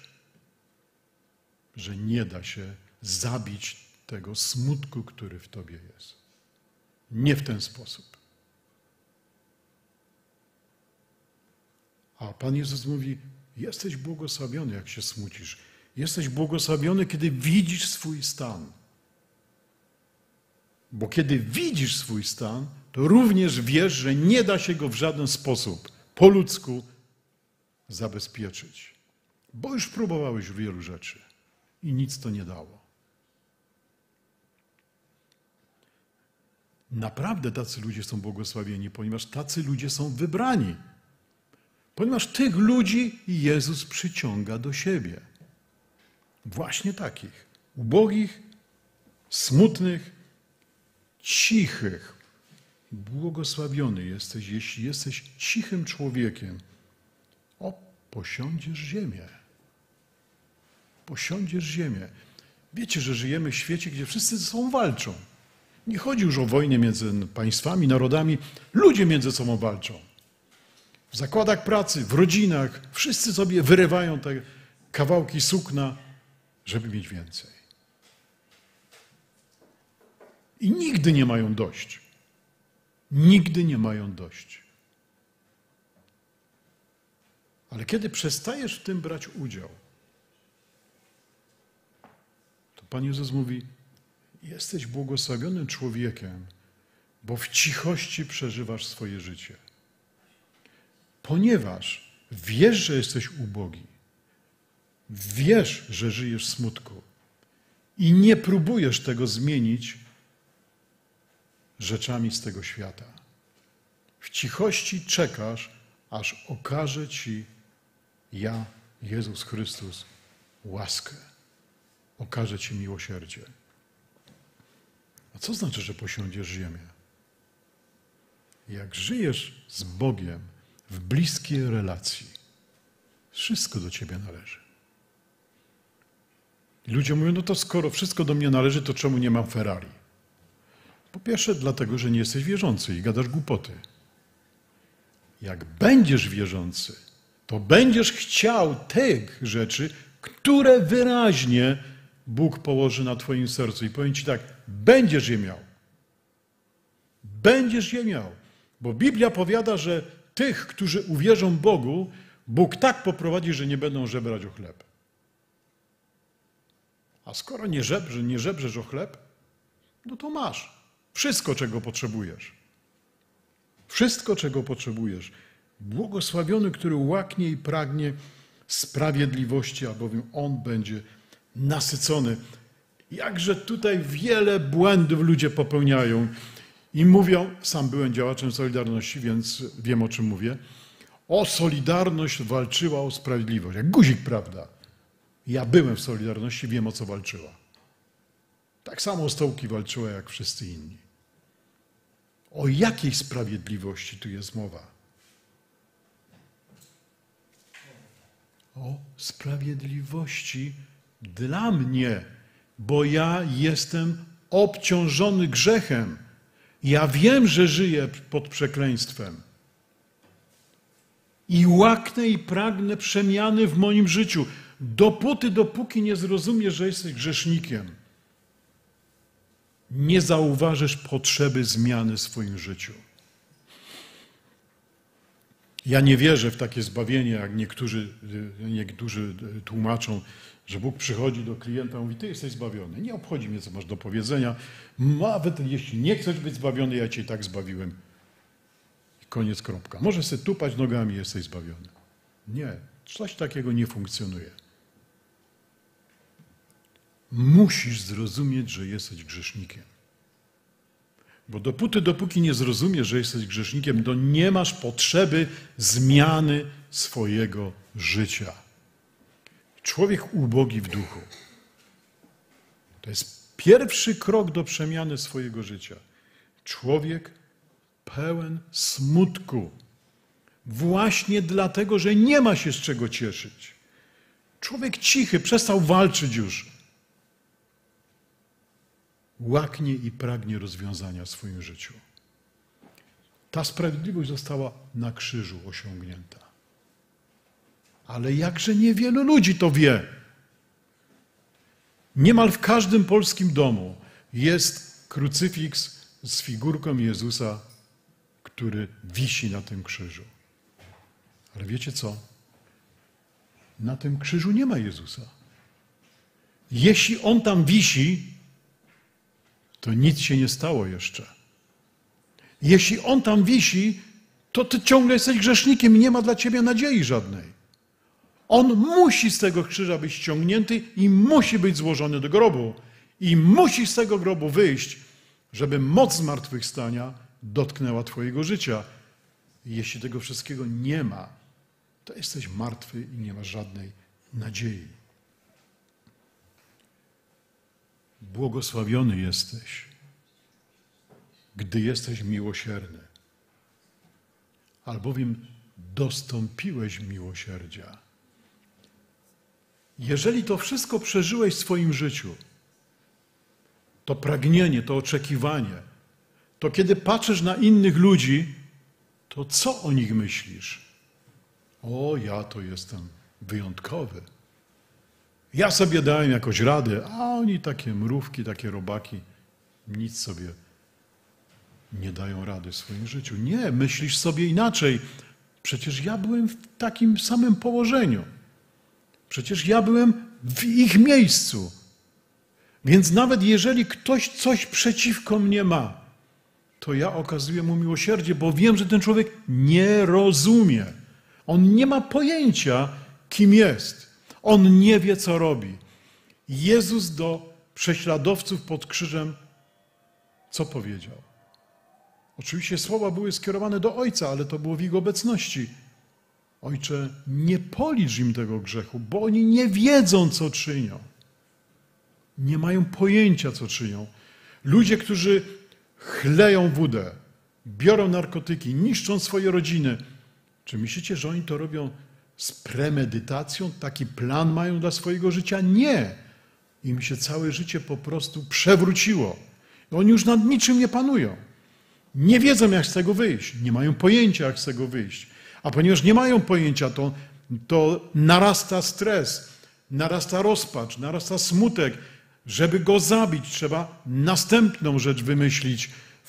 że nie da się zabić tego smutku, który w tobie jest. Nie w ten sposób. A Pan Jezus mówi, jesteś błogosławiony, jak się smucisz. Jesteś błogosławiony, kiedy widzisz swój stan. Bo kiedy widzisz swój stan, to również wiesz, że nie da się go w żaden sposób po ludzku zabezpieczyć. Bo już próbowałeś wielu rzeczy i nic to nie dało. Naprawdę tacy ludzie są błogosławieni, ponieważ tacy ludzie są wybrani. Ponieważ tych ludzi Jezus przyciąga do siebie. Właśnie takich. Ubogich, smutnych, cichych. Błogosławiony jesteś, jeśli jesteś cichym człowiekiem. O, posiądziesz ziemię. Posiądziesz ziemię. Wiecie, że żyjemy w świecie, gdzie wszyscy ze sobą walczą. Nie chodzi już o wojnę między państwami, narodami. Ludzie między sobą walczą. W zakładach pracy, w rodzinach. Wszyscy sobie wyrywają te kawałki sukna, żeby mieć więcej. I nigdy nie mają dość. Nigdy nie mają dość. Ale kiedy przestajesz w tym brać udział, to Pan Jezus mówi, jesteś błogosławionym człowiekiem, bo w cichości przeżywasz swoje życie. Ponieważ wiesz, że jesteś ubogi, wiesz, że żyjesz w smutku i nie próbujesz tego zmienić rzeczami z tego świata. W cichości czekasz, aż okaże ci ja, Jezus Chrystus, łaskę. Okaże ci miłosierdzie. A co znaczy, że posiądziesz ziemię? Jak żyjesz z Bogiem w bliskiej relacji, wszystko do ciebie należy. I ludzie mówią, no to skoro wszystko do mnie należy, to czemu nie mam Ferrari? Po pierwsze, dlatego, że nie jesteś wierzący i gadasz głupoty. Jak będziesz wierzący, to będziesz chciał tych rzeczy, które wyraźnie Bóg położy na twoim sercu. I powiem ci tak, będziesz je miał. Będziesz je miał. Bo Biblia powiada, że tych, którzy uwierzą Bogu, Bóg tak poprowadzi, że nie będą żebrać o chleb. A skoro nie, żebrze, nie żebrzesz o chleb, no to masz wszystko, czego potrzebujesz. Wszystko, czego potrzebujesz. Błogosławiony, który łaknie i pragnie sprawiedliwości, albowiem on będzie nasycony. Jakże tutaj wiele błędów ludzie popełniają i mówią, sam byłem działaczem Solidarności, więc wiem, o czym mówię, o Solidarność walczyła o sprawiedliwość. Jak guzik, prawda? Ja byłem w Solidarności, wiem, o co walczyła. Tak samo o stołki walczyła, jak wszyscy inni. O jakiej sprawiedliwości tu jest mowa? O sprawiedliwości dla mnie, bo ja jestem obciążony grzechem. Ja wiem, że żyję pod przekleństwem. I łaknę i pragnę przemiany w moim życiu. Dopóty, dopóki nie zrozumiesz, że jesteś grzesznikiem, nie zauważysz potrzeby zmiany w swoim życiu. Ja nie wierzę w takie zbawienie, jak niektórzy, niektórzy tłumaczą, że Bóg przychodzi do klienta i mówi, ty jesteś zbawiony. Nie obchodzi mnie, co masz do powiedzenia. Nawet jeśli nie chcesz być zbawiony, ja cię i tak zbawiłem. I koniec, kropka. Możesz sobie tupać nogami, jesteś zbawiony. Nie, coś takiego nie funkcjonuje. Musisz zrozumieć, że jesteś grzesznikiem. Bo dopóty, dopóki nie zrozumiesz, że jesteś grzesznikiem, to nie masz potrzeby zmiany swojego życia. Człowiek ubogi w duchu. To jest pierwszy krok do przemiany swojego życia. Człowiek pełen smutku. Właśnie dlatego, że nie ma się z czego cieszyć. Człowiek cichy, przestał walczyć już. Łaknie i pragnie rozwiązania w swoim życiu. Ta sprawiedliwość została na krzyżu osiągnięta. Ale jakże niewielu ludzi to wie. Niemal w każdym polskim domu jest krucyfiks z figurką Jezusa, który wisi na tym krzyżu. Ale wiecie co? Na tym krzyżu nie ma Jezusa. Jeśli On tam wisi, to nic się nie stało jeszcze. Jeśli On tam wisi, to ty ciągle jesteś grzesznikiem i nie ma dla ciebie nadziei żadnej. On musi z tego krzyża być ściągnięty i musi być złożony do grobu. I musi z tego grobu wyjść, żeby moc zmartwychwstania dotknęła twojego życia. I jeśli tego wszystkiego nie ma, to jesteś martwy i nie masz żadnej nadziei. Błogosławiony jesteś, gdy jesteś miłosierny, albowiem dostąpiłeś miłosierdzia. Jeżeli to wszystko przeżyłeś w swoim życiu, to pragnienie, to oczekiwanie, to kiedy patrzysz na innych ludzi, to co o nich myślisz? O, ja to jestem wyjątkowy. Ja sobie dałem jakoś radę, a oni takie mrówki, takie robaki, nic sobie nie dają rady w swoim życiu. Nie, myślisz sobie inaczej. Przecież ja byłem w takim samym położeniu. Przecież ja byłem w ich miejscu. Więc nawet jeżeli ktoś coś przeciwko mnie ma, to ja okazuję mu miłosierdzie, bo wiem, że ten człowiek nie rozumie. On nie ma pojęcia, kim jest. On nie wie, co robi. Jezus do prześladowców pod krzyżem co powiedział? Oczywiście słowa były skierowane do Ojca, ale to było w ich obecności. Ojcze, nie policz im tego grzechu, bo oni nie wiedzą, co czynią. Nie mają pojęcia, co czynią. Ludzie, którzy chleją wódę, biorą narkotyki, niszczą swoje rodziny. Czy myślicie, że oni to robią z premedytacją? Taki plan mają dla swojego życia? Nie. Im się całe życie po prostu przewróciło. Oni już nad niczym nie panują. Nie wiedzą, jak z tego wyjść. Nie mają pojęcia, jak z tego wyjść. A ponieważ nie mają pojęcia, to, to narasta stres, narasta rozpacz, narasta smutek. Żeby go zabić, trzeba następną rzecz wymyślić w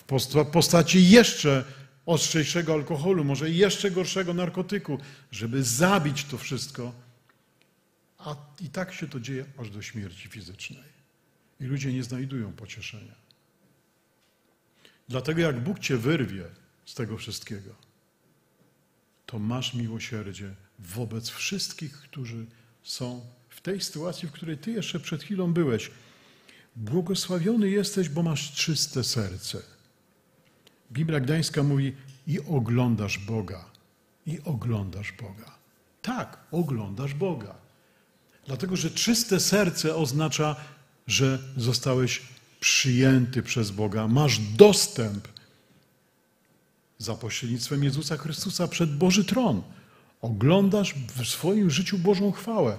w postaci jeszcze ostrzejszego alkoholu, może jeszcze gorszego narkotyku, żeby zabić to wszystko. A i tak się to dzieje aż do śmierci fizycznej. I ludzie nie znajdują pocieszenia. Dlatego jak Bóg cię wyrwie z tego wszystkiego, to masz miłosierdzie wobec wszystkich, którzy są w tej sytuacji, w której ty jeszcze przed chwilą byłeś. Błogosławiony jesteś, bo masz czyste serce. Biblia Gdańska mówi i oglądasz Boga. I oglądasz Boga. Tak, oglądasz Boga. Dlatego, że czyste serce oznacza, że zostałeś przyjęty przez Boga. Masz dostęp za pośrednictwem Jezusa Chrystusa przed Boży tron. Oglądasz w swoim życiu Bożą chwałę.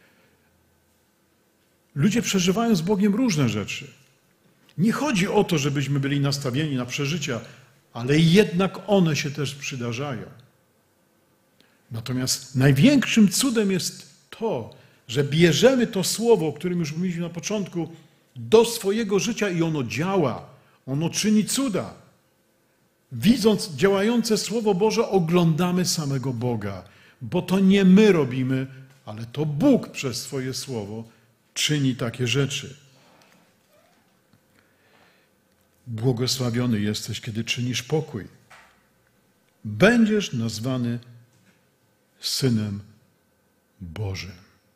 Ludzie przeżywają z Bogiem różne rzeczy. Nie chodzi o to, żebyśmy byli nastawieni na przeżycia, ale jednak one się też przydarzają. Natomiast największym cudem jest to, że bierzemy to słowo, o którym już mówiliśmy na początku, do swojego życia i ono działa. Ono czyni cuda. Widząc działające Słowo Boże, oglądamy samego Boga, bo to nie my robimy, ale to Bóg przez swoje Słowo czyni takie rzeczy. Błogosławiony jesteś, kiedy czynisz pokój. Będziesz nazwany Synem Bożym.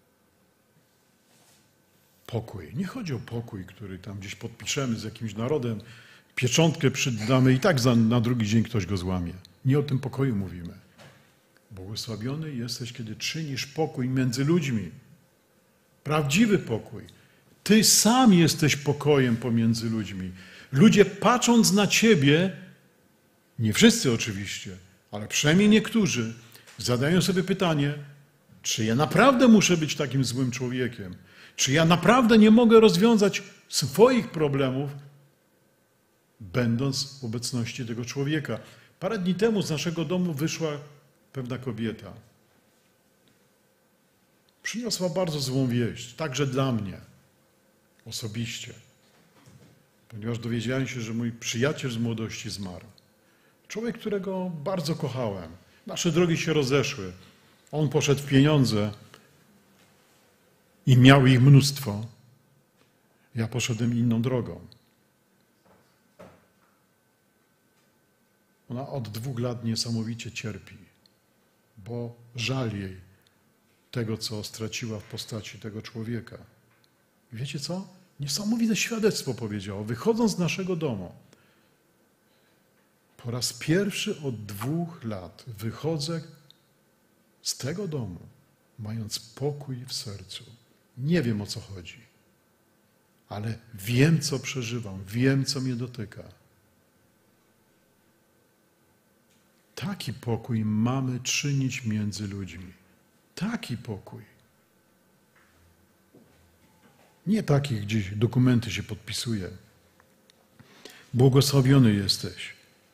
Pokój. Nie chodzi o pokój, który tam gdzieś podpiszemy z jakimś narodem, pieczątkę przydamy i tak za, na drugi dzień ktoś go złamie. Nie o tym pokoju mówimy. Błogosławiony jesteś, kiedy czynisz pokój między ludźmi. Prawdziwy pokój. Ty sam jesteś pokojem pomiędzy ludźmi. Ludzie patrząc na ciebie, nie wszyscy oczywiście, ale przynajmniej niektórzy, zadają sobie pytanie, czy ja naprawdę muszę być takim złym człowiekiem? Czy ja naprawdę nie mogę rozwiązać swoich problemów, będąc w obecności tego człowieka? Parę dni temu z naszego domu wyszła pewna kobieta. Przyniosła bardzo złą wieść, także dla mnie osobiście, ponieważ dowiedziałem się, że mój przyjaciel z młodości zmarł. Człowiek, którego bardzo kochałem. Nasze drogi się rozeszły. On poszedł w pieniądze i miał ich mnóstwo. Ja poszedłem inną drogą. Ona od dwóch lat niesamowicie cierpi, bo żal jej tego, co straciła w postaci tego człowieka. Wiecie co? Niesamowite świadectwo powiedziało. Wychodząc z naszego domu, po raz pierwszy od dwóch lat wychodzę z tego domu, mając pokój w sercu. Nie wiem, o co chodzi, ale wiem, co przeżywam, wiem, co mnie dotyka. Taki pokój mamy czynić między ludźmi. Taki pokój. Nie takich, gdzie dokumenty się podpisuje. Błogosławiony jesteś,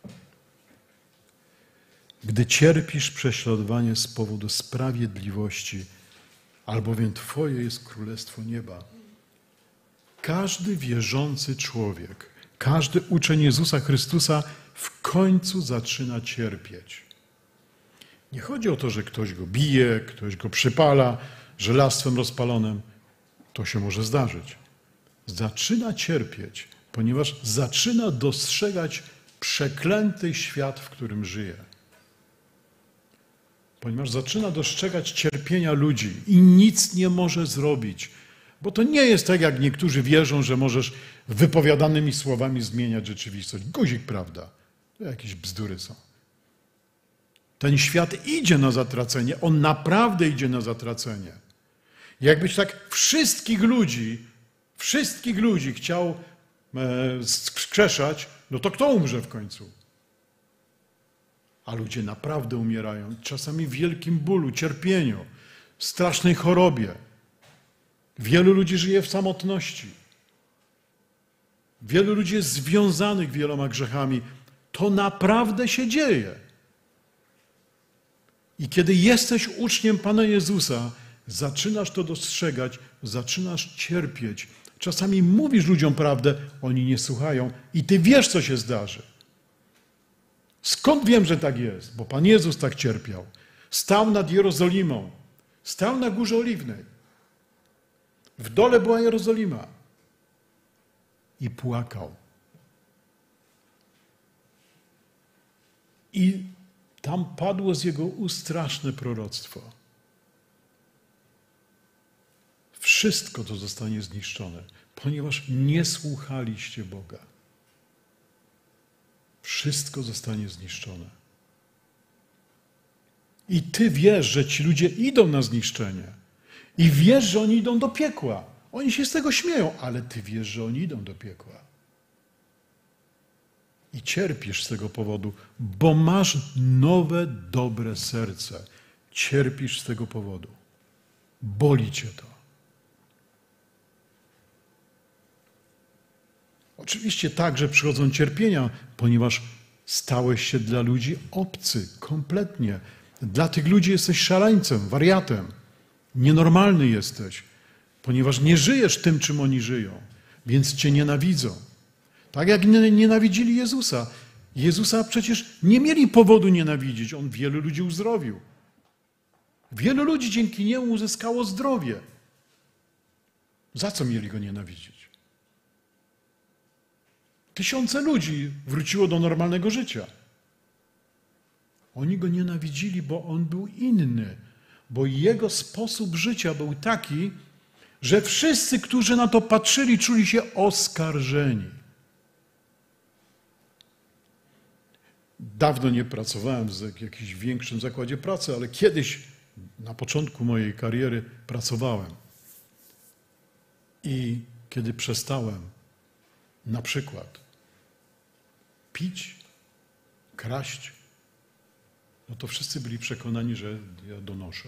gdy cierpisz prześladowanie z powodu sprawiedliwości, albowiem Twoje jest Królestwo Nieba. Każdy wierzący człowiek, każdy uczeń Jezusa Chrystusa w końcu zaczyna cierpieć. Nie chodzi o to, że ktoś go bije, ktoś go przypala żelastwem rozpalonym. To się może zdarzyć. Zaczyna cierpieć, ponieważ zaczyna dostrzegać przeklęty świat, w którym żyje. Ponieważ zaczyna dostrzegać cierpienia ludzi i nic nie może zrobić. Bo to nie jest tak, jak niektórzy wierzą, że możesz wypowiadanymi słowami zmieniać rzeczywistość. Guzik, prawda? To jakieś bzdury są. Ten świat idzie na zatracenie. On naprawdę idzie na zatracenie. Jakbyś tak wszystkich ludzi, wszystkich ludzi chciał e, skrzeszać, no to kto umrze w końcu? A ludzie naprawdę umierają. Czasami w wielkim bólu, cierpieniu, strasznej chorobie. Wielu ludzi żyje w samotności. Wielu ludzi jest związanych wieloma grzechami. To naprawdę się dzieje. I kiedy jesteś uczniem Pana Jezusa, zaczynasz to dostrzegać, zaczynasz cierpieć. Czasami mówisz ludziom prawdę, oni nie słuchają i ty wiesz, co się zdarzy. Skąd wiem, że tak jest? Bo Pan Jezus tak cierpiał. Stał nad Jerozolimą. Stał na Górze Oliwnej. W dole była Jerozolima. I płakał. I tam padło z jego ust straszne proroctwo. Wszystko to zostanie zniszczone, ponieważ nie słuchaliście Boga. Wszystko zostanie zniszczone. I ty wiesz, że ci ludzie idą na zniszczenie. I wiesz, że oni idą do piekła. Oni się z tego śmieją, ale ty wiesz, że oni idą do piekła. I cierpisz z tego powodu, bo masz nowe, dobre serce. Cierpisz z tego powodu. Boli cię to. Oczywiście także przychodzą cierpienia, ponieważ stałeś się dla ludzi obcy, kompletnie. Dla tych ludzi jesteś szaleńcem, wariatem. Nienormalny jesteś, ponieważ nie żyjesz tym, czym oni żyją, więc cię nienawidzą. Tak jak nienawidzili Jezusa. Jezusa przecież nie mieli powodu nienawidzić. On wielu ludzi uzdrowił. Wielu ludzi dzięki niemu uzyskało zdrowie. Za co mieli go nienawidzić? Tysiące ludzi wróciło do normalnego życia. Oni go nienawidzili, bo on był inny, bo jego sposób życia był taki, że wszyscy, którzy na to patrzyli, czuli się oskarżeni. Dawno nie pracowałem w jakimś większym zakładzie pracy, ale kiedyś, na początku mojej kariery, pracowałem. I kiedy przestałem, na przykład, pić, kraść, no to wszyscy byli przekonani, że ja donoszę.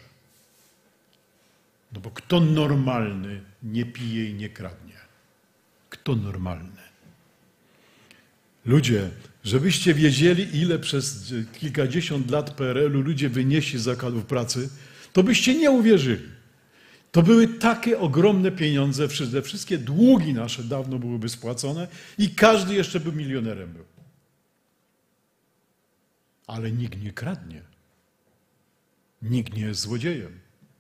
No bo kto normalny nie pije i nie kradnie? Kto normalny? Ludzie, żebyście wiedzieli, ile przez kilkadziesiąt lat P R L u ludzie wynieśli z zakładów pracy, to byście nie uwierzyli. To były takie ogromne pieniądze, że wszystkie długi nasze dawno byłyby spłacone i każdy jeszcze by milionerem był. Ale nikt nie kradnie. Nikt nie jest złodziejem.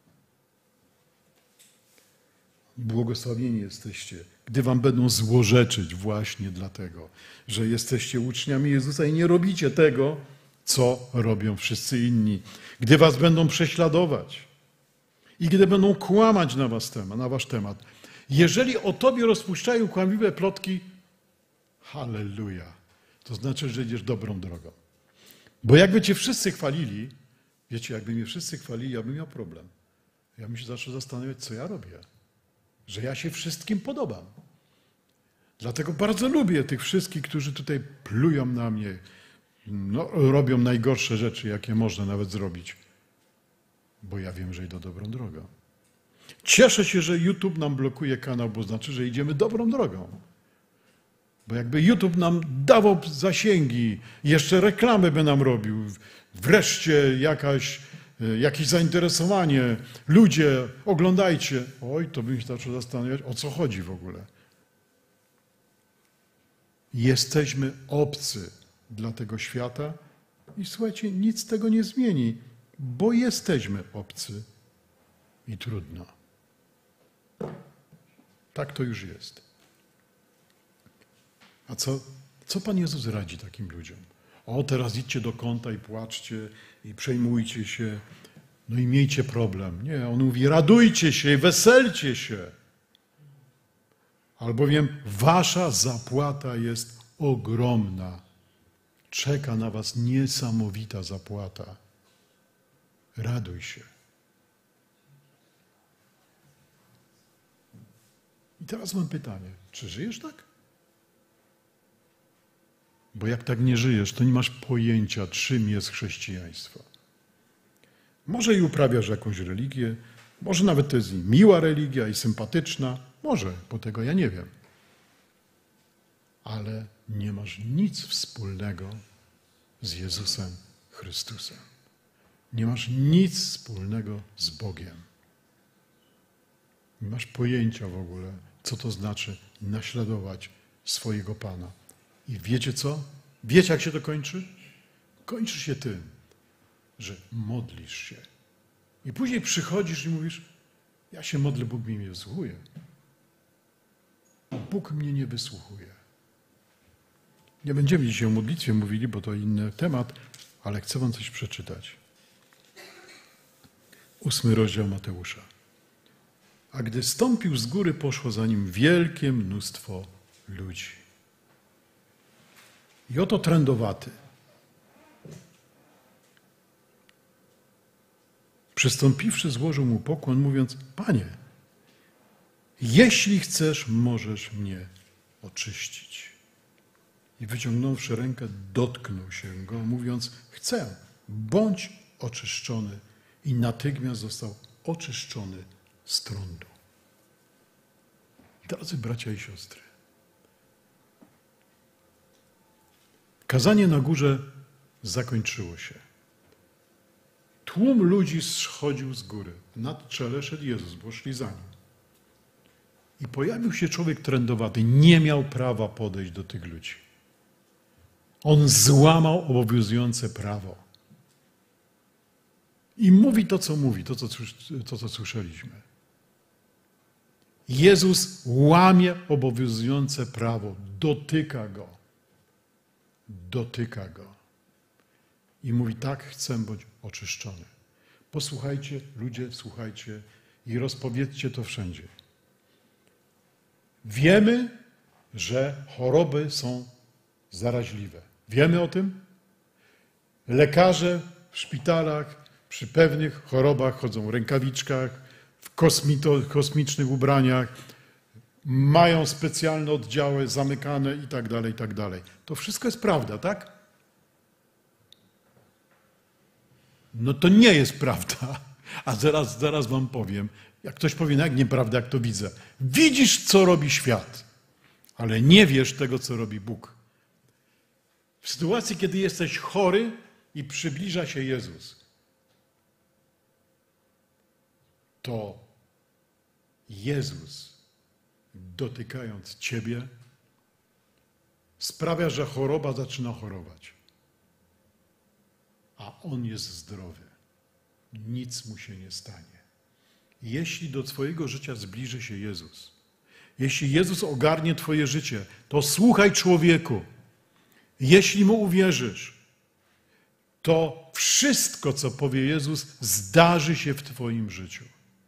Błogosławieni jesteście, gdy wam będą złorzeczyć właśnie dlatego, że jesteście uczniami Jezusa i nie robicie tego, co robią wszyscy inni. Gdy was będą prześladować i gdy będą kłamać na was temat, na wasz temat. Jeżeli o tobie rozpuszczają kłamliwe plotki, halleluja, to znaczy, że idziesz dobrą drogą. Bo jakby cię wszyscy chwalili, wiecie, jakby mnie wszyscy chwalili, ja bym miał problem. Ja bym się zaczął zastanawiać, co ja robię. Że ja się wszystkim podobam. Dlatego bardzo lubię tych wszystkich, którzy tutaj plują na mnie, no, robią najgorsze rzeczy, jakie można nawet zrobić. Bo ja wiem, że idę dobrą drogą. Cieszę się, że YouTube nam blokuje kanał, bo znaczy, że idziemy dobrą drogą. Bo jakby YouTube nam dawał zasięgi, jeszcze reklamy by nam robił, wreszcie jakaś, jakieś zainteresowanie, ludzie, oglądajcie. Oj, to bym się zaczął zastanawiać, o co chodzi w ogóle. Jesteśmy obcy dla tego świata i słuchajcie, nic z tego nie zmieni, bo jesteśmy obcy i trudno. Tak to już jest. A co, co Pan Jezus radzi takim ludziom? O, teraz idźcie do kąta i płaczcie i przejmujcie się, no i miejcie problem. Nie, On mówi, radujcie się i weselcie się. Albowiem wasza zapłata jest ogromna. Czeka na was niesamowita zapłata. Raduj się. I teraz mam pytanie, czy żyjesz tak? Bo jak tak nie żyjesz, to nie masz pojęcia, czym jest chrześcijaństwo. Może i uprawiasz jakąś religię, może nawet to jest miła religia i sympatyczna, może, bo tego ja nie wiem. Ale nie masz nic wspólnego z Jezusem Chrystusem. Nie masz nic wspólnego z Bogiem. Nie masz pojęcia w ogóle, co to znaczy naśladować swojego Pana. I wiecie co? Wiecie, jak się to kończy? Kończy się tym, że modlisz się. I później przychodzisz i mówisz, ja się modlę, Bóg mnie nie wysłuchuje. Bóg mnie nie wysłuchuje. Nie będziemy dzisiaj o modlitwie mówili, bo to inny temat, ale chcę wam coś przeczytać. Ósmy rozdział Mateusza. A gdy stąpił z góry, poszło za nim wielkie mnóstwo ludzi. I oto trędowaty. Przystąpiwszy, złożył mu pokłon, mówiąc, Panie, jeśli chcesz, możesz mnie oczyścić. I wyciągnąwszy rękę, dotknął się go, mówiąc, chcę, bądź oczyszczony. I natychmiast został oczyszczony z trądu. Drodzy bracia i siostry, kazanie na górze zakończyło się. Tłum ludzi schodził z góry. Nad czele szedł Jezus, bo szli za nim. I pojawił się człowiek trędowaty. Nie miał prawa podejść do tych ludzi. On złamał obowiązujące prawo. I mówi to, co mówi, to, co, to, co słyszeliśmy. Jezus łamie obowiązujące prawo, dotyka go. Dotyka go. I mówi, tak, chcę być oczyszczony. Posłuchajcie, ludzie, słuchajcie i rozpowiedzcie to wszędzie. Wiemy, że choroby są zaraźliwe. Wiemy o tym? Lekarze w szpitalach przy pewnych chorobach chodzą w rękawiczkach, w kosmito, kosmicznych ubraniach, mają specjalne oddziały zamykane i tak dalej, i tak dalej. To wszystko jest prawda, tak? No to nie jest prawda. A zaraz, zaraz wam powiem, jak ktoś powie, no jak nieprawda, jak to widzę. Widzisz, co robi świat, ale nie wiesz tego, co robi Bóg. W sytuacji, kiedy jesteś chory i przybliża się Jezus, to Jezus, dotykając ciebie, sprawia, że choroba zaczyna chorować. A on jest zdrowy. Nic mu się nie stanie. Jeśli do twojego życia zbliży się Jezus, jeśli Jezus ogarnie twoje życie, to słuchaj, człowieku. Jeśli mu uwierzysz, to wszystko, co powie Jezus, zdarzy się w twoim życiu.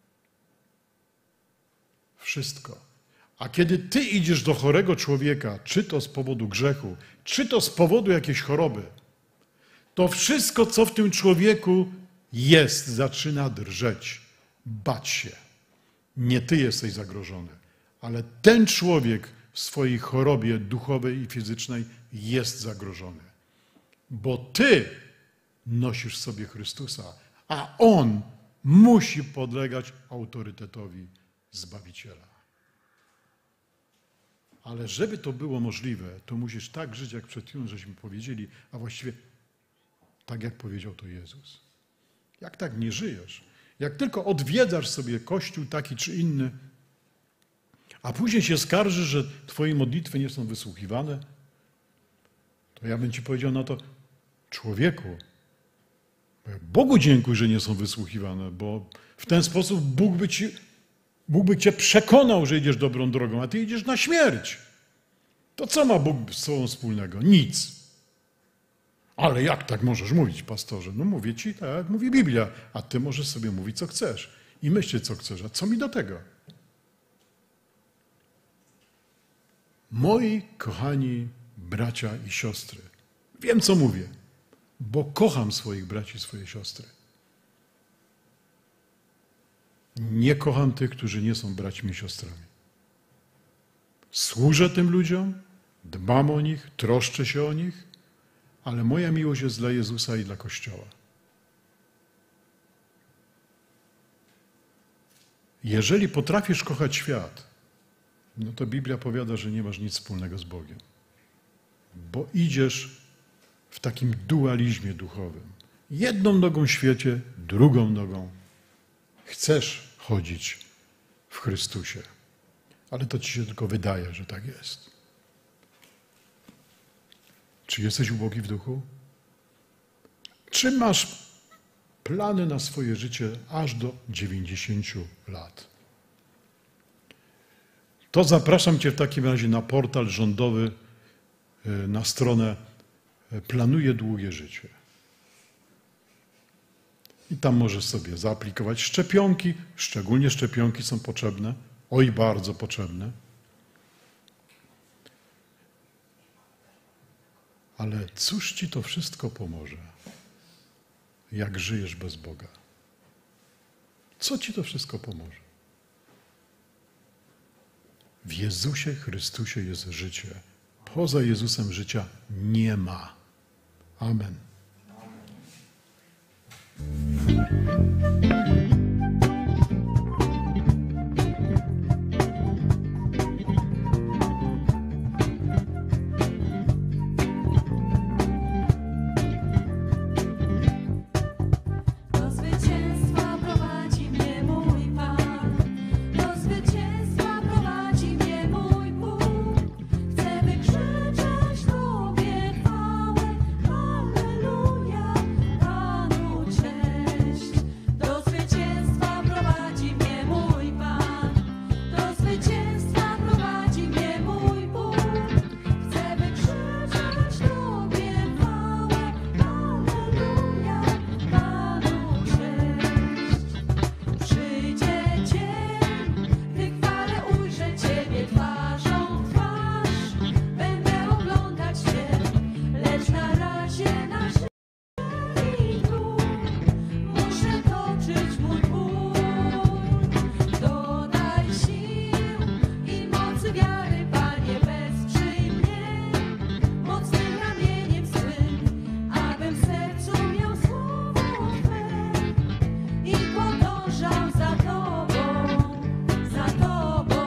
Wszystko. A kiedy ty idziesz do chorego człowieka, czy to z powodu grzechu, czy to z powodu jakiejś choroby, to wszystko, co w tym człowieku jest, zaczyna drżeć, bać się. Nie ty jesteś zagrożony, ale ten człowiek w swojej chorobie duchowej i fizycznej jest zagrożony. Bo ty nosisz sobie Chrystusa, a On musi podlegać autorytetowi Zbawiciela. Ale żeby to było możliwe, to musisz tak żyć, jak przed chwilą żeśmy powiedzieli, a właściwie tak, jak powiedział to Jezus. Jak tak nie żyjesz, jak tylko odwiedzasz sobie kościół taki czy inny, a później się skarżysz, że twoje modlitwy nie są wysłuchiwane, to ja bym ci powiedział na to, człowieku, Bogu dziękuj, że nie są wysłuchiwane, bo w ten sposób Bóg by ci, Bóg by cię przekonał, że idziesz dobrą drogą, a ty idziesz na śmierć. To co ma Bóg z sobą wspólnego? Nic. Ale jak tak możesz mówić, pastorze? No mówię ci tak, jak mówi Biblia, a ty możesz sobie mówić, co chcesz i myśleć, co chcesz. A co mi do tego? Moi kochani bracia i siostry, wiem, co mówię, bo kocham swoich braci i swoje siostry. Nie kocham tych, którzy nie są braćmi i siostrami. Służę tym ludziom, dbam o nich, troszczę się o nich, ale moja miłość jest dla Jezusa i dla Kościoła. Jeżeli potrafisz kochać świat, no to Biblia powiada, że nie masz nic wspólnego z Bogiem. Bo idziesz w takim dualizmie duchowym. Jedną nogą w świecie, drugą nogą chcesz chodzić w Chrystusie. Ale to ci się tylko wydaje, że tak jest. Czy jesteś ubogi w duchu? Czy masz plany na swoje życie aż do dziewięćdziesięciu lat? To zapraszam Cię w takim razie na portal rządowy, na stronę Planuję Długie Życie. I tam możesz sobie zaaplikować szczepionki, szczególnie szczepionki są potrzebne, oj bardzo potrzebne. Ale cóż Ci to wszystko pomoże, jak żyjesz bez Boga? Co Ci to wszystko pomoże? W Jezusie Chrystusie jest życie. Poza Jezusem życia nie ma. Amen.
Do zwycięstwa prowadzi mnie mój Pan, do zwycięstwa prowadzi mnie mój Bóg. Chcę wykrzyczeć Tobie chwałę, halleluja, Panu cześć. Do zwycięstwa prowadzi mnie mój Pan, do zwycięstwa prowadzi mnie mój Bóg. Chcę wykrzyczeć Tobie chwałę, halleluja, Panu cześć. Przyjdzie dzień, gdy chwale ujrzę Ciebie twarzą w twarz. Będę oglądać Cię, lecz na razie na ziemi tu muszę toczyć mój bój. Dodaj sił i mocy wiary, Panie, wesprzyj mnie mocnym ramieniem swym, abym w sercu miał słowo Twe i podążał za Tobą, za Tobą.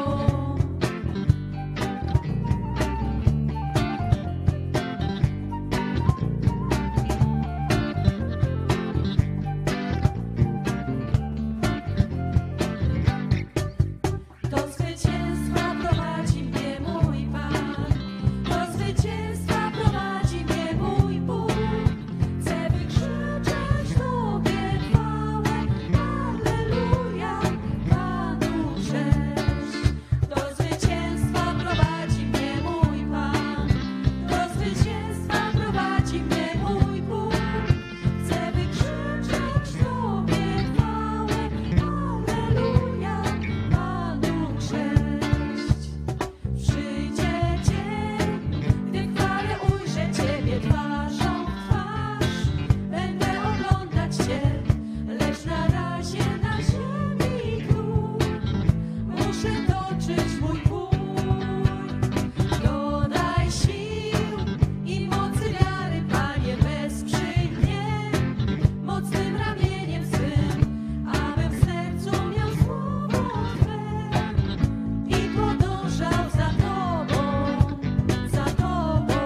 Do zwycięstwa prowadzi mnie mój Pan, do zwycięstwa prowadzi mnie mój Bóg. Chcę wykrzyczeć Tobie chwałę, halleluja, Panu cześć. Do zwycięstwa prowadzi mnie mój Pan, do zwycięstwa prowadzi mnie mój Bóg. Chcę wykrzyczeć Tobie chwałę, halleluja, Panu cześć. Przyjdzie dzień, gdy chwale ujrzę Ciebie twarzą w twarz. Będę oglądać Cię, lecz na razie na ziemi tu muszę toczyć mój bój. Dodaj sił i mocy wiary, Panie, wesprzyj mnie mocnym ramieniem swym, abym w sercu miał słowo Twe i podążał za Tobą, za Tobą.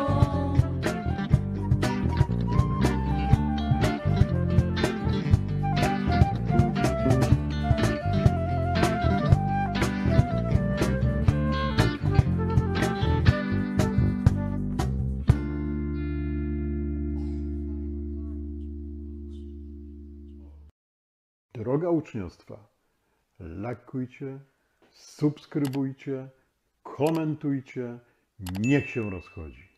Droga uczniostwa, lajkujcie, subskrybujcie, komentujcie, niech się rozchodzi.